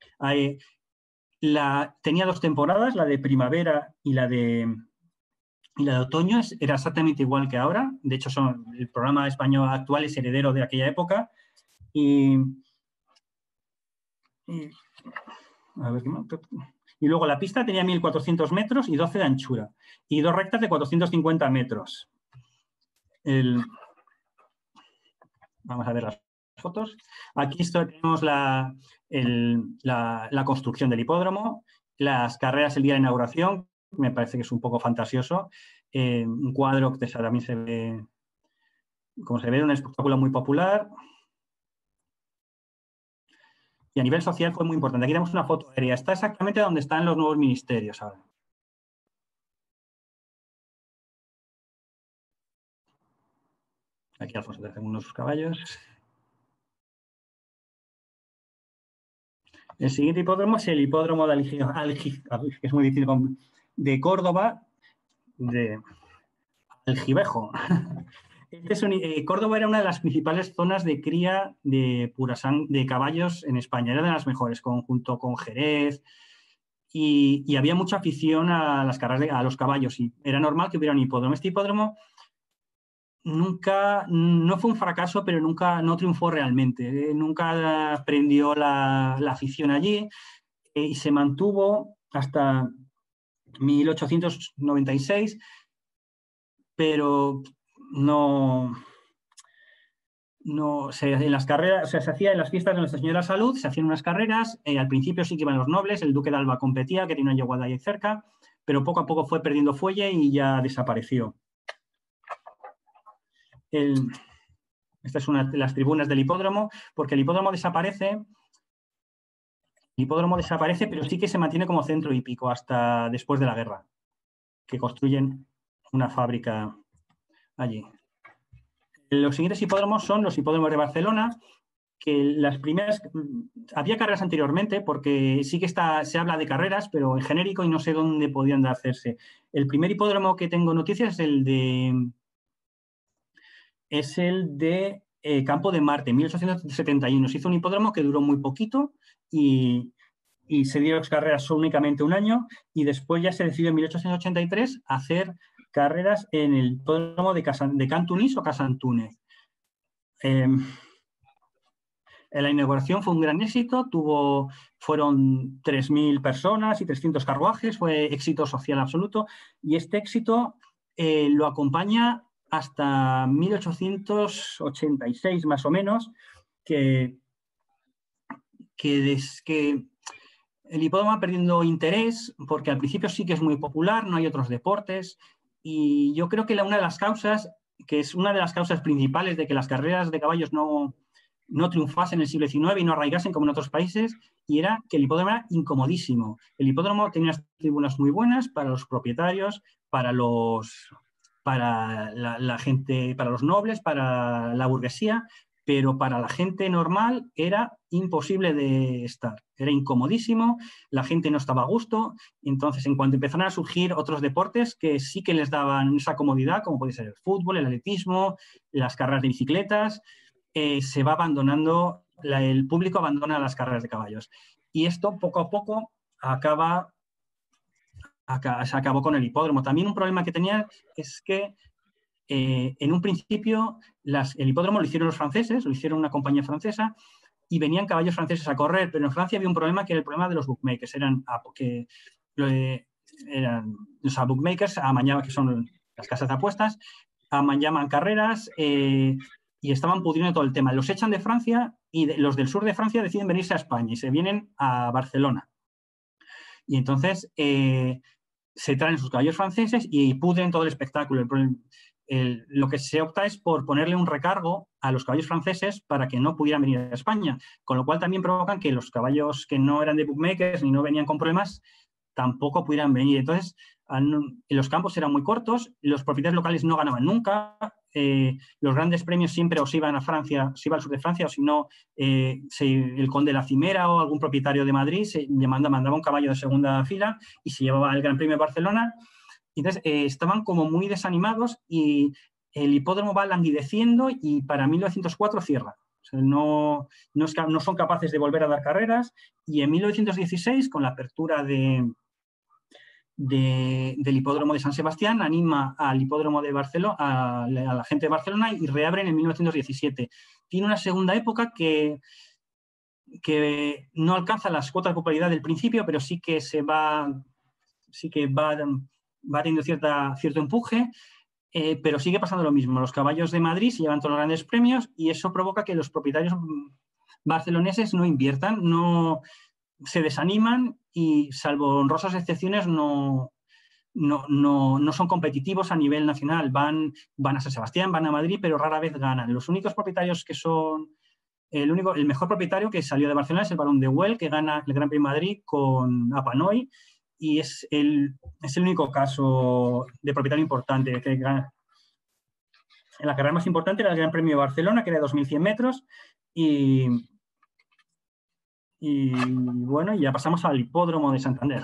Tenía 2 temporadas, la de primavera y la de otoño. Era exactamente igual que ahora. De hecho, el programa español actual es heredero de aquella época. Y luego la pista tenía 1.400 metros y 12 de anchura, y 2 rectas de 450 metros. Vamos a ver las fotos. Aquí tenemos la construcción del hipódromo, las carreras el día de inauguración, me parece que es un poco fantasioso. Un cuadro que también se ve, como se ve, un espectáculo muy popular. Y a nivel social fue muy importante. Aquí tenemos una foto aérea. Está exactamente donde están los nuevos ministerios ahora. Aquí Alfonso XIII, uno de sus caballos. El siguiente hipódromo es el hipódromo de que es muy difícil, de Córdoba, de Algibejo. Córdoba era una de las principales zonas de cría de de caballos en España. Era de las mejores, junto con Jerez. Y había mucha afición a las carreras a los caballos. Y era normal que hubiera un hipódromo. Este hipódromo no fue un fracaso, pero no triunfó realmente. Nunca prendió la afición allí, y se mantuvo hasta 1896, pero en las carreras, o sea, se hacía en las fiestas de Nuestra Señora Salud, se hacían unas carreras. Al principio sí que iban los nobles, el duque de Alba competía, que tenía una yeguada ahí cerca, pero poco a poco fue perdiendo fuelle y ya desapareció. Esta es una de las tribunas del hipódromo, porque el hipódromo desaparece, pero sí que se mantiene como centro hípico hasta después de la guerra, que construyen una fábrica allí. Los siguientes hipódromos son los hipódromos de Barcelona, que las primeras... Había carreras anteriormente, porque sí que se habla de carreras, pero en genérico, y no sé dónde podían hacerse. El primer hipódromo que tengo noticias es el de Campo de Marte, en 1871. Se hizo un hipódromo que duró muy poquito y se dieron carreras únicamente un año, y después ya se decidió en 1883 hacer carreras en el hipódromo de Cantunis o Casantúnez. La inauguración fue un gran éxito, fueron 3.000 personas y 300 carruajes, fue éxito social absoluto, y este éxito lo acompaña hasta 1886 más o menos, que el hipódromo va perdiendo interés, porque al principio sí que es muy popular, no hay otros deportes, y yo creo que una de las causas principales de que las carreras de caballos no triunfasen en el siglo XIX y no arraigasen como en otros países, y era que el hipódromo era incomodísimo. El hipódromo tenía unas tribunas muy buenas para los propietarios, para la gente, para los nobles, para la burguesía, pero para la gente normal era imposible de estar. Era incomodísimo, la gente no estaba a gusto. Entonces, en cuanto empezaron a surgir otros deportes que sí que les daban esa comodidad, como puede ser el fútbol, el atletismo, las carreras de bicicletas, se va abandonando, el público abandona las carreras de caballos. Y esto poco a poco se acabó con el hipódromo. También un problema que tenía es que en un principio el hipódromo lo hicieron los franceses, lo hicieron una compañía francesa, y venían caballos franceses a correr, pero en Francia había un problema que era el problema de los bookmakers. Eran los bookmakers amañaban, que son las casas de apuestas, amañaban carreras y estaban pudriendo todo el tema. Los echan de Francia y los del sur de Francia deciden venirse a España y se vienen a Barcelona. Y entonces se traen sus caballos franceses y pudren todo el espectáculo. Lo que se opta es por ponerle un recargo a los caballos franceses para que no pudieran venir a España, con lo cual también provocan que los caballos que no eran de bookmakers ni no venían con problemas tampoco pudieran venir. Entonces, los campos eran muy cortos, los propietarios locales no ganaban nunca, los grandes premios siempre o se iban a Francia, se iba al sur de Francia, o si no, el conde de la Cimera o algún propietario de Madrid mandaba un caballo de segunda fila y se llevaba el Gran Premio de Barcelona. Entonces, estaban como muy desanimados y el hipódromo va languideciendo y para 1904 cierra. O sea, no son capaces de volver a dar carreras y en 1916, con la apertura del hipódromo de San Sebastián, anima al hipódromo de Barcelona, a la gente de Barcelona y reabren en 1917. Tiene una segunda época que no alcanza las cuotas de popularidad del principio, pero sí que va teniendo cierto empuje, pero sigue pasando lo mismo. Los caballos de Madrid se llevan todos los grandes premios y eso provoca que los propietarios barceloneses no inviertan, no se desaniman y, salvo honrosas excepciones, no son competitivos a nivel nacional. Van a San Sebastián, van a Madrid, pero rara vez ganan. Los únicos propietarios que son... El mejor propietario que salió de Barcelona es el Barón de Güell, que gana el Gran Premio de Madrid con Apanoi, y es el único caso de propietario importante que gana. La carrera más importante era el Gran Premio de Barcelona, que era de 2.100 metros, y bueno, ya pasamos al hipódromo de Santander.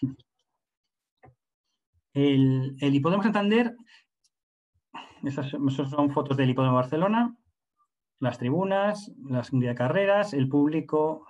El hipódromo de Santander, esas son fotos del hipódromo de Barcelona, las tribunas, las unidades de carreras, el público.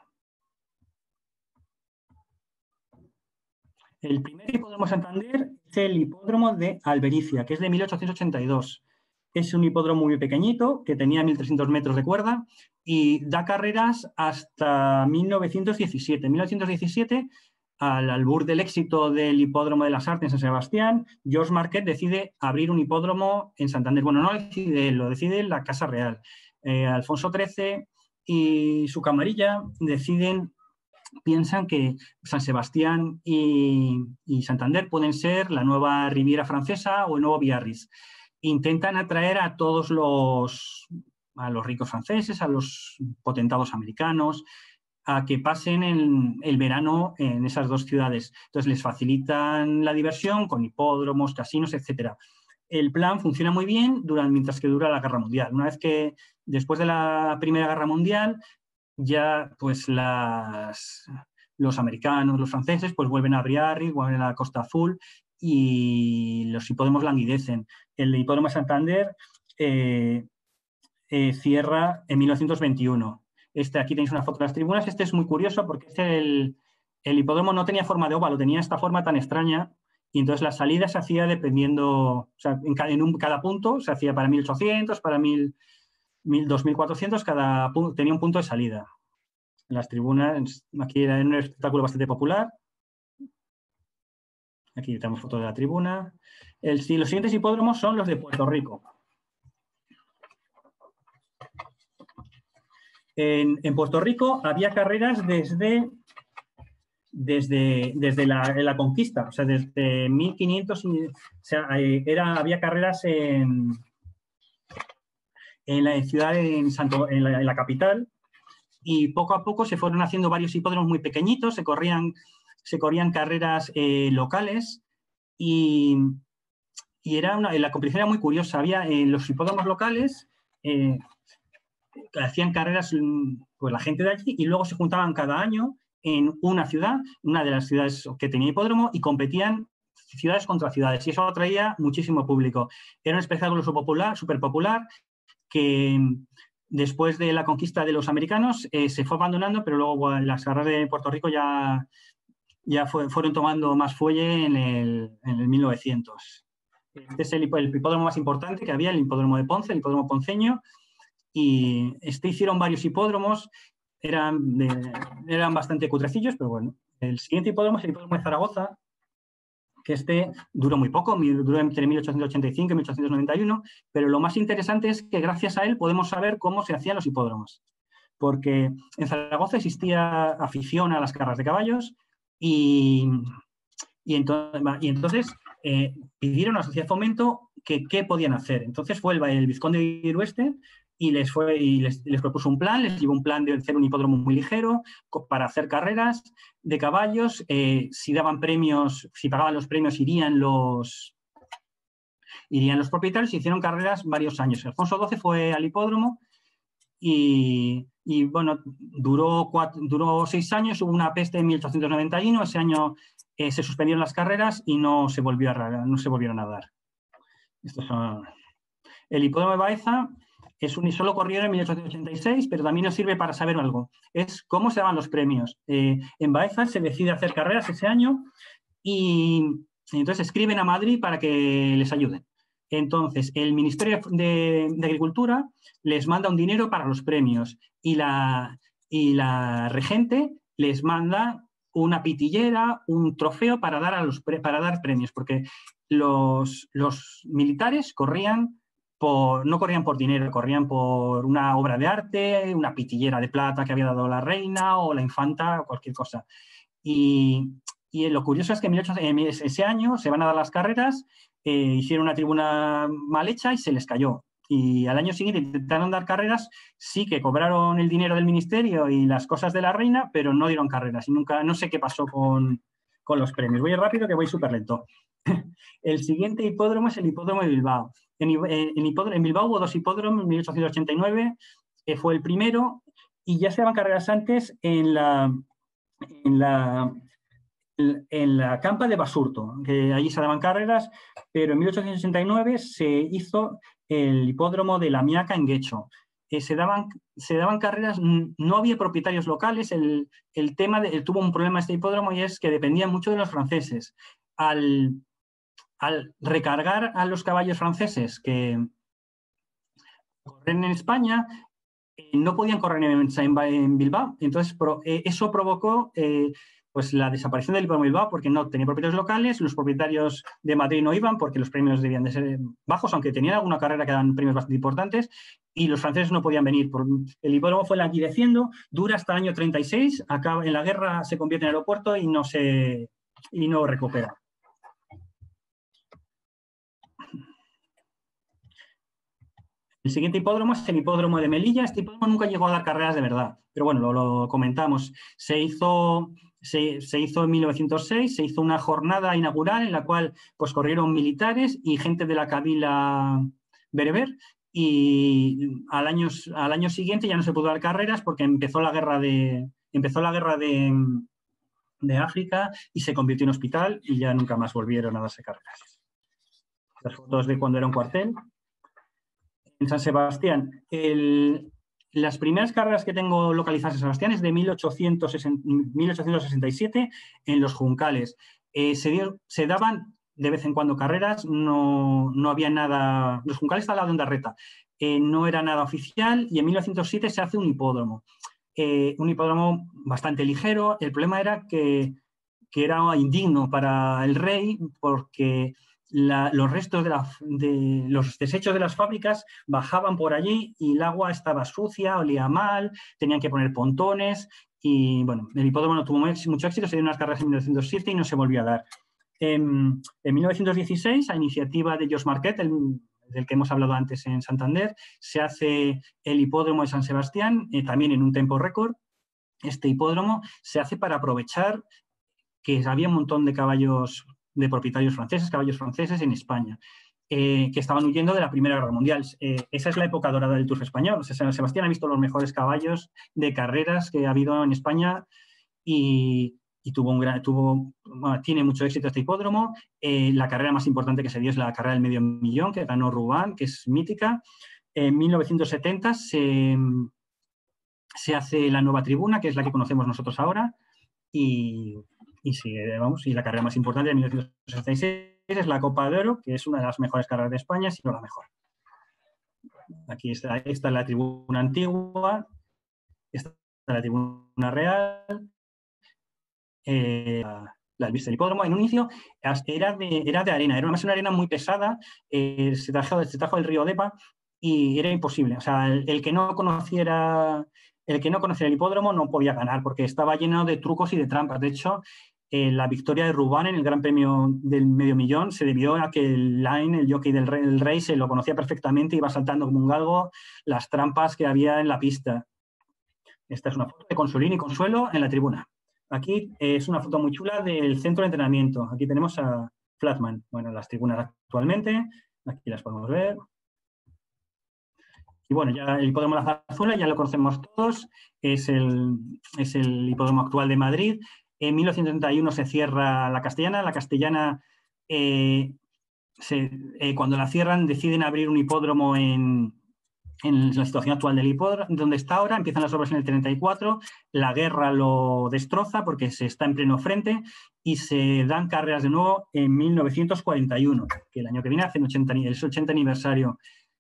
El primer hipódromo de Santander es el hipódromo de Albericia, que es de 1882. Es un hipódromo muy pequeñito, que tenía 1.300 metros de cuerda y da carreras hasta 1917. En 1917, al albur del éxito del hipódromo de las Artes en San Sebastián, George Marquette decide abrir un hipódromo en Santander. Bueno, no lo decide la Casa Real. Alfonso XIII y su camarilla piensan que San Sebastián y Santander pueden ser la nueva Riviera Francesa o el nuevo Biarritz. Intentan atraer a todos los ricos franceses, a los potentados americanos, a que pasen el verano en esas dos ciudades. Entonces les facilitan la diversión con hipódromos, casinos, etcétera. El plan funciona muy bien mientras que dura la Guerra Mundial. Una vez que, después de la Primera Guerra Mundial, ya pues los americanos, los franceses, pues vuelven a Biarritz, vuelven a la Costa Azul y los hipódromos languidecen. El hipódromo de Santander cierra en 1921. Aquí tenéis una foto de las tribunas. Este es muy curioso porque el hipódromo no tenía forma de óvalo, tenía esta forma tan extraña. Y entonces la salida se hacía dependiendo, o sea, cada punto se hacía para 1.800, para 2.400, tenía un punto de salida. En las tribunas, aquí era un espectáculo bastante popular. Aquí tenemos foto de la tribuna. Los siguientes hipódromos son los de Puerto Rico. En Puerto Rico había carreras desde la conquista, o sea, desde 1500, había carreras en la ciudad, en la capital, y poco a poco se fueron haciendo varios hipódromos muy pequeñitos, se corrían carreras locales y la competición era muy curiosa. Había los hipódromos locales, hacían carreras pues la gente de allí y luego se juntaban cada año en una ciudad, una de las ciudades que tenía hipódromo, y competían ciudades contra ciudades, y eso atraía muchísimo público. Era un espectáculo súper popular que después de la conquista de los americanos, se fue abandonando, pero luego las carreras de Puerto Rico ya fueron tomando más fuelle en el 1900. Este es el hipódromo más importante que había, el hipódromo de Ponce, el hipódromo ponceño, y hicieron varios hipódromos, eran bastante cutrecillos, pero bueno. El siguiente hipódromo es el hipódromo de Zaragoza, que duró muy poco, duró entre 1885 y 1891, pero lo más interesante es que gracias a él podemos saber cómo se hacían los hipódromos, porque en Zaragoza existía afición a las carreras de caballos y entonces pidieron a la Sociedad de Fomento que qué podían hacer. Entonces fue el vizconde de Irueste y les propuso un plan, les llevó un plan de hacer un hipódromo muy ligero para hacer carreras de caballos. Si daban premios, si pagaban los premios, irían los propietarios. Hicieron carreras varios años. Alfonso XII fue al hipódromo y bueno, duró 6 años. Hubo una peste en 1891. Ese año se suspendieron las carreras y no se volvieron a dar. El hipódromo de Baeza solo corrieron en 1886, pero también nos sirve para saber algo. Es cómo se daban los premios. En Baeza se decide hacer carreras ese año y entonces escriben a Madrid para que les ayuden. Entonces, el Ministerio de Agricultura les manda un dinero para los premios y la regente les manda una pitillera, un trofeo para dar premios, porque los militares no corrían por dinero, corrían por una obra de arte, una pitillera de plata que había dado la reina o la infanta o cualquier cosa. Y lo curioso es que ese año se van a dar las carreras, hicieron una tribuna mal hecha y se les cayó. Y al año siguiente intentaron dar carreras, sí que cobraron el dinero del ministerio y las cosas de la reina, pero no dieron carreras y no sé qué pasó con los premios. Voy rápido que voy súper lento. El siguiente hipódromo es el hipódromo de Bilbao. En Bilbao hubo 2 hipódromos, en 1889 fue el primero y ya se daban carreras antes en la campa de Basurto, que allí se daban carreras, pero en 1869 se hizo el hipódromo de La Miaca en Guecho. Se daban carreras, no había propietarios locales. Tuvo un problema este hipódromo y es que dependía mucho de los franceses. Al recargar a los caballos franceses que corren en España, no podían correr en Bilbao. Entonces, eso provocó pues la desaparición del hipódromo de Bilbao porque no tenía propietarios locales, los propietarios de Madrid no iban porque los premios debían de ser bajos, aunque tenían alguna carrera que daban premios bastante importantes, y los franceses no podían venir. El hipódromo fue languideciendo, dura hasta el año 36, acaba en la guerra, se convierte en aeropuerto y no recupera. El siguiente hipódromo es el hipódromo de Melilla. Este hipódromo nunca llegó a dar carreras de verdad, pero bueno, lo comentamos. Se hizo en 1906, se hizo una jornada inaugural en la cual pues, corrieron militares y gente de la kabila bereber, y al año siguiente ya no se pudo dar carreras porque empezó la guerra de África y se convirtió en hospital y ya nunca más volvieron a darse carreras. Las fotos de cuando era un cuartel. En San Sebastián, las primeras carreras que tengo localizadas en San Sebastián es de 1867 en los Juncales. Se daban de vez en cuando carreras, no había nada. Los Juncales está al lado de Ondarreta. No era nada oficial y en 1907 se hace un hipódromo. Un hipódromo bastante ligero. El problema era que era indigno para el rey porque los restos de los desechos de las fábricas bajaban por allí y el agua estaba sucia, olía mal, tenían que poner pontones y bueno, el hipódromo no tuvo mucho éxito, se dieron unas carreras en 1907 y no se volvió a dar. En 1916, a iniciativa de George Marquet, del que hemos hablado antes en Santander, se hace el hipódromo de San Sebastián, también en un tiempo récord. Este hipódromo se hace para aprovechar que había un montón de caballos de propietarios franceses, caballos franceses en España, que estaban huyendo de la Primera Guerra Mundial. Esa es la época dorada del Turf español. O sea, San Sebastián ha visto los mejores caballos de carreras que ha habido en España y tiene mucho éxito este hipódromo. La carrera más importante que se dio es la carrera del medio millón, que ganó Rubán, que es mítica. En 1970 se hace la nueva tribuna, que es la que conocemos nosotros ahora, y la carrera más importante de 1966 es la Copa de Oro, que es una de las mejores carreras de España, si no la mejor. Aquí está la tribuna antigua, esta es la tribuna real, la vista del hipódromo. En un inicio era de arena, era una arena muy pesada, se trajo del río Depa y era imposible. O sea, el que no conociera el hipódromo no podía ganar porque estaba lleno de trucos y de trampas. De hecho, la victoria de Rubán en el Gran Premio del Medio Millón se debió a que el jockey del rey, se lo conocía perfectamente, iba saltando como un galgo las trampas que había en la pista. Esta es una foto de Consolini y Consuelo en la tribuna. Aquí es una foto muy chula del centro de entrenamiento. Aquí tenemos a Flatman. Bueno, las tribunas actualmente, aquí las podemos ver. Y bueno, ya el hipódromo de la Zarzuela ya lo conocemos todos, es el hipódromo actual de Madrid. En 1931 se cierra la Castellana. La Castellana, cuando la cierran, deciden abrir un hipódromo en la situación actual del hipódromo, donde está ahora. Empiezan las obras en el 34, la guerra lo destroza porque se está en pleno frente y se dan carreras de nuevo en 1941, que el año que viene hacen el 80 aniversario.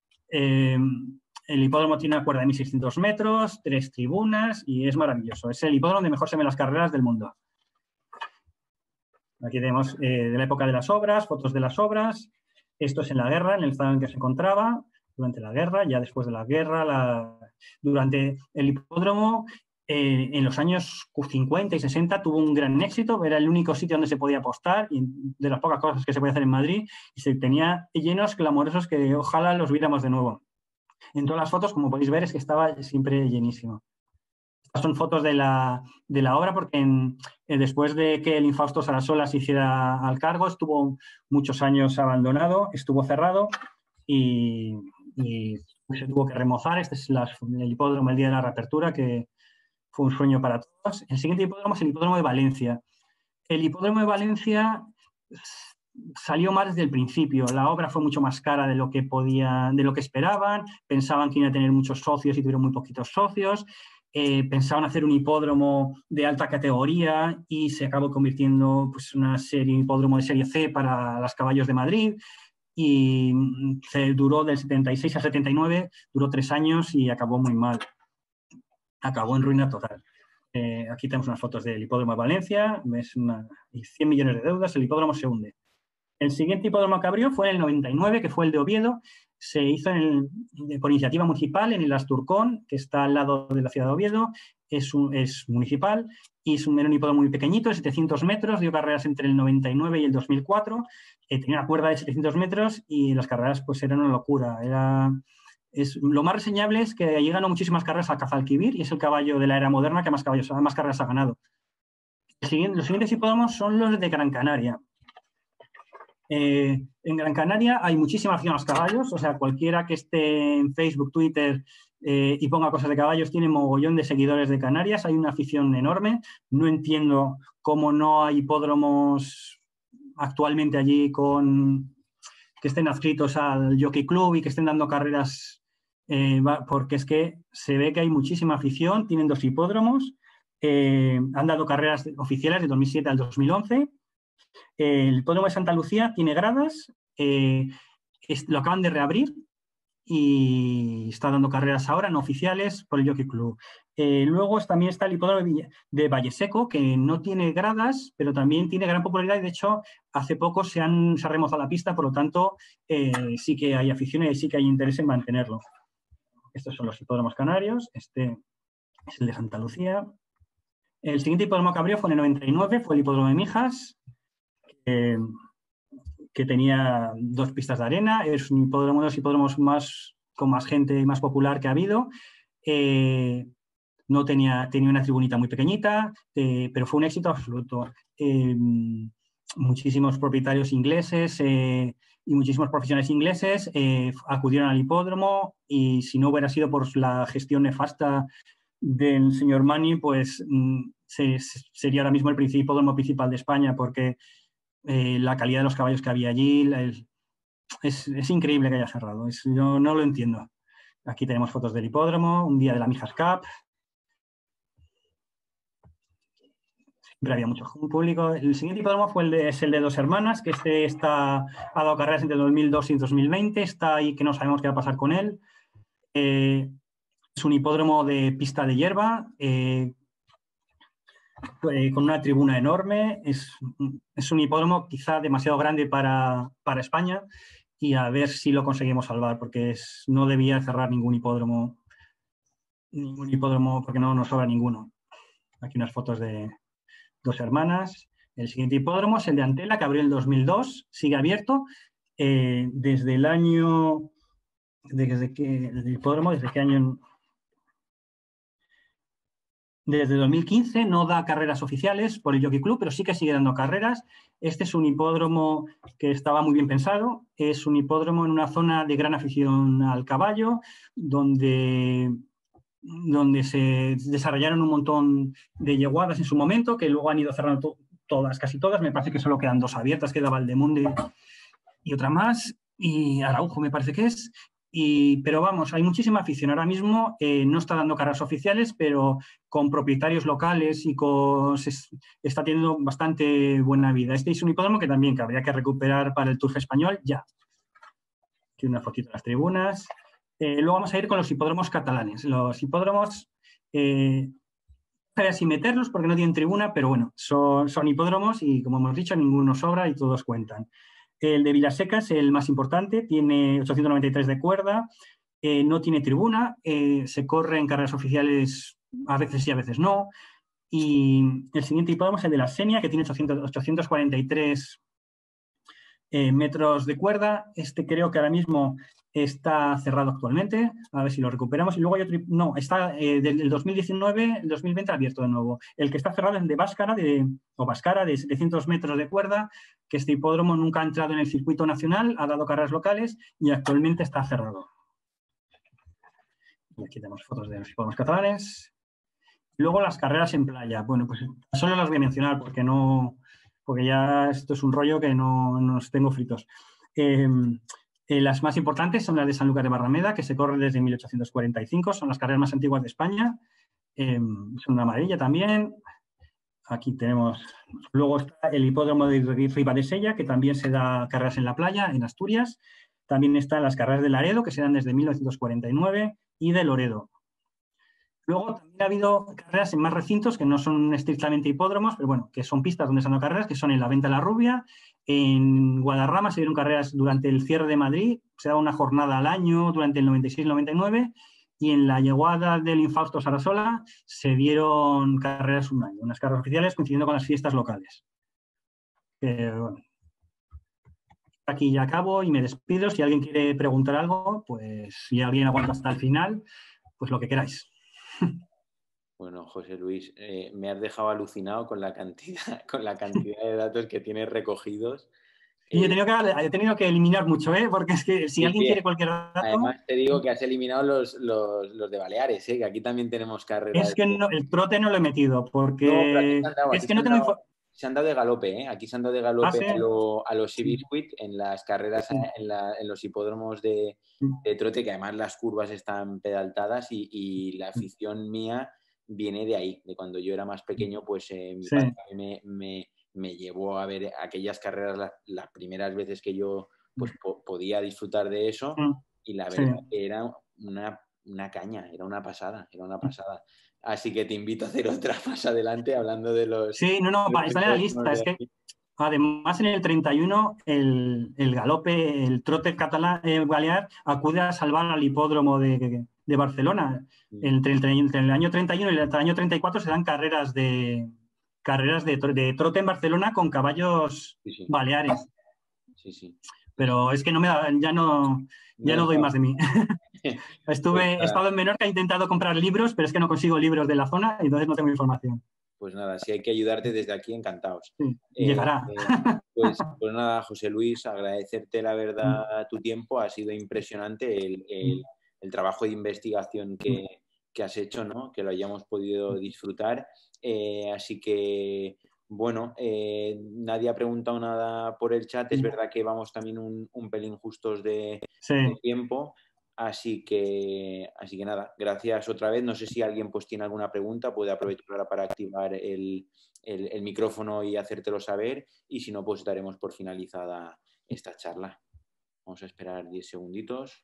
El hipódromo tiene una cuerda de 1.600 metros, 3 tribunas y es maravilloso. Es el hipódromo donde mejor se ven las carreras del mundo. Aquí tenemos de la época de las obras, fotos de las obras. Esto es en la guerra, en el estado en que se encontraba, durante la guerra, ya después de la guerra, durante el hipódromo, en los años 50 y 60 tuvo un gran éxito, era el único sitio donde se podía apostar y de las pocas cosas que se podía hacer en Madrid, y se tenía llenos clamorosos que ojalá los viéramos de nuevo. En todas las fotos, como podéis ver, es que estaba siempre llenísimo. Estas son fotos de la obra porque después de que el infausto Sarasola se hiciera al cargo, estuvo muchos años abandonado, estuvo cerrado y se tuvo que remozar. Este es el hipódromo el día de la reapertura, que fue un sueño para todos. El siguiente hipódromo es el hipódromo de Valencia. El hipódromo de Valencia salió mal desde el principio. La obra fue mucho más cara de lo que esperaban. Pensaban que iba a tener muchos socios y tuvieron muy poquitos socios. Pensaban hacer un hipódromo de alta categoría y se acabó convirtiendo en un hipódromo de serie C para los caballos de Madrid. Y se duró del 76 al 79, duró 3 años y acabó muy mal. Acabó en ruina total. Aquí tenemos unas fotos del hipódromo de Valencia, 100 millones de deudas, el hipódromo se hunde. El siguiente hipódromo que abrió fue en el 99, que fue el de Oviedo. Se hizo por iniciativa municipal en el Asturcón, que está al lado de la ciudad de Oviedo. Es municipal y era un hipódromo muy pequeñito, de 700 metros. Dio carreras entre el 99 y el 2004. Tenía una cuerda de 700 metros y las carreras eran una locura. Lo más reseñable es que allí ganó muchísimas carreras a Cazalquivir y es el caballo de la era moderna que más carreras ha ganado. Los siguientes hipódromos son los de Gran Canaria. En Gran Canaria hay muchísima afición a los caballos, o sea, cualquiera que esté en Facebook, Twitter y ponga cosas de caballos tiene mogollón de seguidores de Canarias, hay una afición enorme. No entiendo cómo no hay hipódromos actualmente allí que estén adscritos al Jockey Club y que estén dando carreras, porque es que se ve que hay muchísima afición. Tienen 2 hipódromos, han dado carreras oficiales de 2007 al 2011. El hipódromo de Santa Lucía tiene gradas, lo acaban de reabrir y está dando carreras ahora no oficiales por el Jockey Club. Luego también está el hipódromo de Valleseco, que no tiene gradas, pero también tiene gran popularidad y de hecho hace poco se ha remozado la pista, por lo tanto sí que hay afición y sí que hay interés en mantenerlo. Estos son los hipódromos canarios, este es el de Santa Lucía. El siguiente hipódromo que abrió fue en el 99, fue el hipódromo de Mijas, que tenía 2 pistas de arena. Es un hipódromo, uno de los hipódromos con más gente y más popular que ha habido. No tenía una tribunita muy pequeñita, pero fue un éxito absoluto. Muchísimos propietarios ingleses y muchísimos profesionales ingleses acudieron al hipódromo y si no hubiera sido por la gestión nefasta del señor Mani, pues sería ahora mismo el hipódromo principal de España, porque la calidad de los caballos que había allí es increíble que haya cerrado. Yo no lo entiendo. Aquí tenemos fotos del hipódromo, un día de la Mijas Cup. Siempre había mucho público. El siguiente hipódromo es el de Dos Hermanas, que ha dado carreras entre 2002 y 2020. Está ahí que no sabemos qué va a pasar con él. Es un hipódromo de pista de hierba, con una tribuna enorme. Es un hipódromo quizá demasiado grande para España y a ver si lo conseguimos salvar, porque no debía cerrar ningún hipódromo porque no nos sobra ninguno. Aquí unas fotos de Dos Hermanas. El siguiente hipódromo es el de Antela, que abrió en el 2002, sigue abierto. Desde el año... ¿Desde qué año? Desde 2015 no da carreras oficiales por el Jockey Club, pero sí que sigue dando carreras. Este es un hipódromo que estaba muy bien pensado. Es un hipódromo en una zona de gran afición al caballo, donde se desarrollaron un montón de yeguadas en su momento, que luego han ido cerrando casi todas. Me parece que solo quedan 2 abiertas, queda Valdemunde y otra más, y Araujo me parece que es. Pero vamos, hay muchísima afición. Ahora mismo no está dando carreras oficiales, pero con propietarios locales y está teniendo bastante buena vida. Este es un hipódromo que también que habría que recuperar para el Turf español ya. Aquí una fotito de las tribunas. Luego vamos a ir con los hipódromos catalanes. Los hipódromos, sin meterlos porque no tienen tribuna, pero bueno, son hipódromos y como hemos dicho, ninguno sobra y todos cuentan. El de Vilaseca es el más importante, tiene 893 de cuerda, no tiene tribuna, se corre en carreras oficiales a veces sí, a veces no. Y el siguiente hipódromo es el de la Senia, que tiene 843 metros de cuerda. Este creo que ahora mismo está cerrado actualmente, a ver si lo recuperamos. Y luego hay otro, no, está del 2019, el 2020 abierto de nuevo. El que está cerrado es el de Báscara, de 700 metros de cuerda, que este hipódromo nunca ha entrado en el circuito nacional, ha dado carreras locales y actualmente está cerrado. Y aquí tenemos fotos de los hipódromos catalanes. Luego las carreras en playa. Bueno, pues solo las voy a mencionar porque ya esto es un rollo que no nos tengo fritos. Las más importantes son las de Sanlúcar de Barrameda, que se corren desde 1845, son las carreras más antiguas de España. Son una amarilla también. Aquí tenemos... Luego está el hipódromo de Ribadesella, que también se da carreras en la playa, en Asturias. También están las carreras de Laredo, que se dan desde 1949, y de Loredo. Luego también ha habido carreras en más recintos que no son estrictamente hipódromos, pero bueno, que son pistas donde se han dado carreras, que son en la Venta de la Rubia, en Guadarrama se dieron carreras durante el cierre de Madrid, se daba una jornada al año durante el 96-99, y en la yeguada del Infausto Sarasola se dieron carreras un año, unas carreras oficiales coincidiendo con las fiestas locales. Bueno, aquí ya acabo y me despido. Si alguien quiere preguntar algo, pues si alguien aguanta hasta el final, pues lo que queráis. Bueno, José Luis, me has dejado alucinado con la cantidad de datos que tienes recogidos. Y he tenido que eliminar mucho, porque es que si alguien quiere cualquier dato... Además te digo que has eliminado los de Baleares, que aquí también tenemos carreras. Es que no, el trote no lo he metido, porque No, pero aquí es que no tengo... se han dado de galope, Aquí se han dado de galope ¿sí? a los Cibiscuit en las carreras, sí. en los hipódromos de trote, que además las curvas están pedaltadas y la afición mía viene de ahí, de cuando yo era más pequeño, pues mi padre me llevó a ver aquellas carreras las primeras veces que yo pues podía disfrutar de eso, y la verdad que era una caña, era una pasada. Así que te invito a hacer otra más adelante hablando de los... Sí, está en la lista. Es que además en el 31 el galope, el trote catalán balear acude a salvar al hipódromo de Barcelona. Entre el año 31 y el año 34 se dan carreras de trote en Barcelona con caballos baleares. Sí. Pero es que ya no doy más de mí. He estado en Menorca, he intentado comprar libros, pero es que no consigo libros de la zona y entonces no tengo información. Pues nada, si hay que ayudarte desde aquí, encantados. Sí, llegará. Pues nada, José Luis, agradecerte la verdad tu tiempo. Ha sido impresionante el trabajo de investigación que has hecho, ¿no? Que lo hayamos podido disfrutar. Así que, bueno, nadie ha preguntado nada por el chat. Es verdad que vamos también un pelín justos de tiempo. Así que nada, gracias otra vez. No sé si alguien pues tiene alguna pregunta, puede aprovechar ahora para activar el micrófono y hacértelo saber. Y si no, pues daremos por finalizada esta charla. Vamos a esperar 10 segunditos.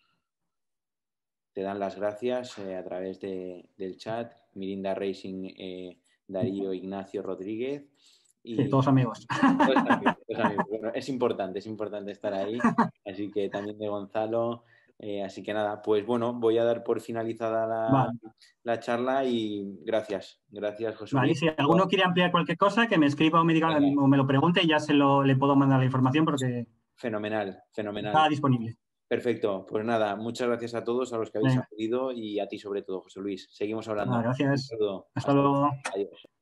Te dan las gracias a través del chat. Mirinda Racing, Darío Ignacio Rodríguez. Sí, todos amigos. Todos amigos, todos amigos. Bueno, es importante estar ahí. Así que también de Gonzalo. Así que nada, pues bueno, voy a dar por finalizada Vale. la charla y gracias. Gracias, José Vale, Luis. y si alguno quiere ampliar cualquier cosa, que me escriba o me diga Venga, o me lo pregunte y ya le puedo mandar la información porque fenomenal, está fenomenal. disponible. Perfecto. Pues nada, muchas gracias a todos, a los que habéis Venga, acudido y a ti sobre todo, José Luis. Seguimos hablando. Un gracias. saludo. Hasta Hasta luego. luego. Adiós.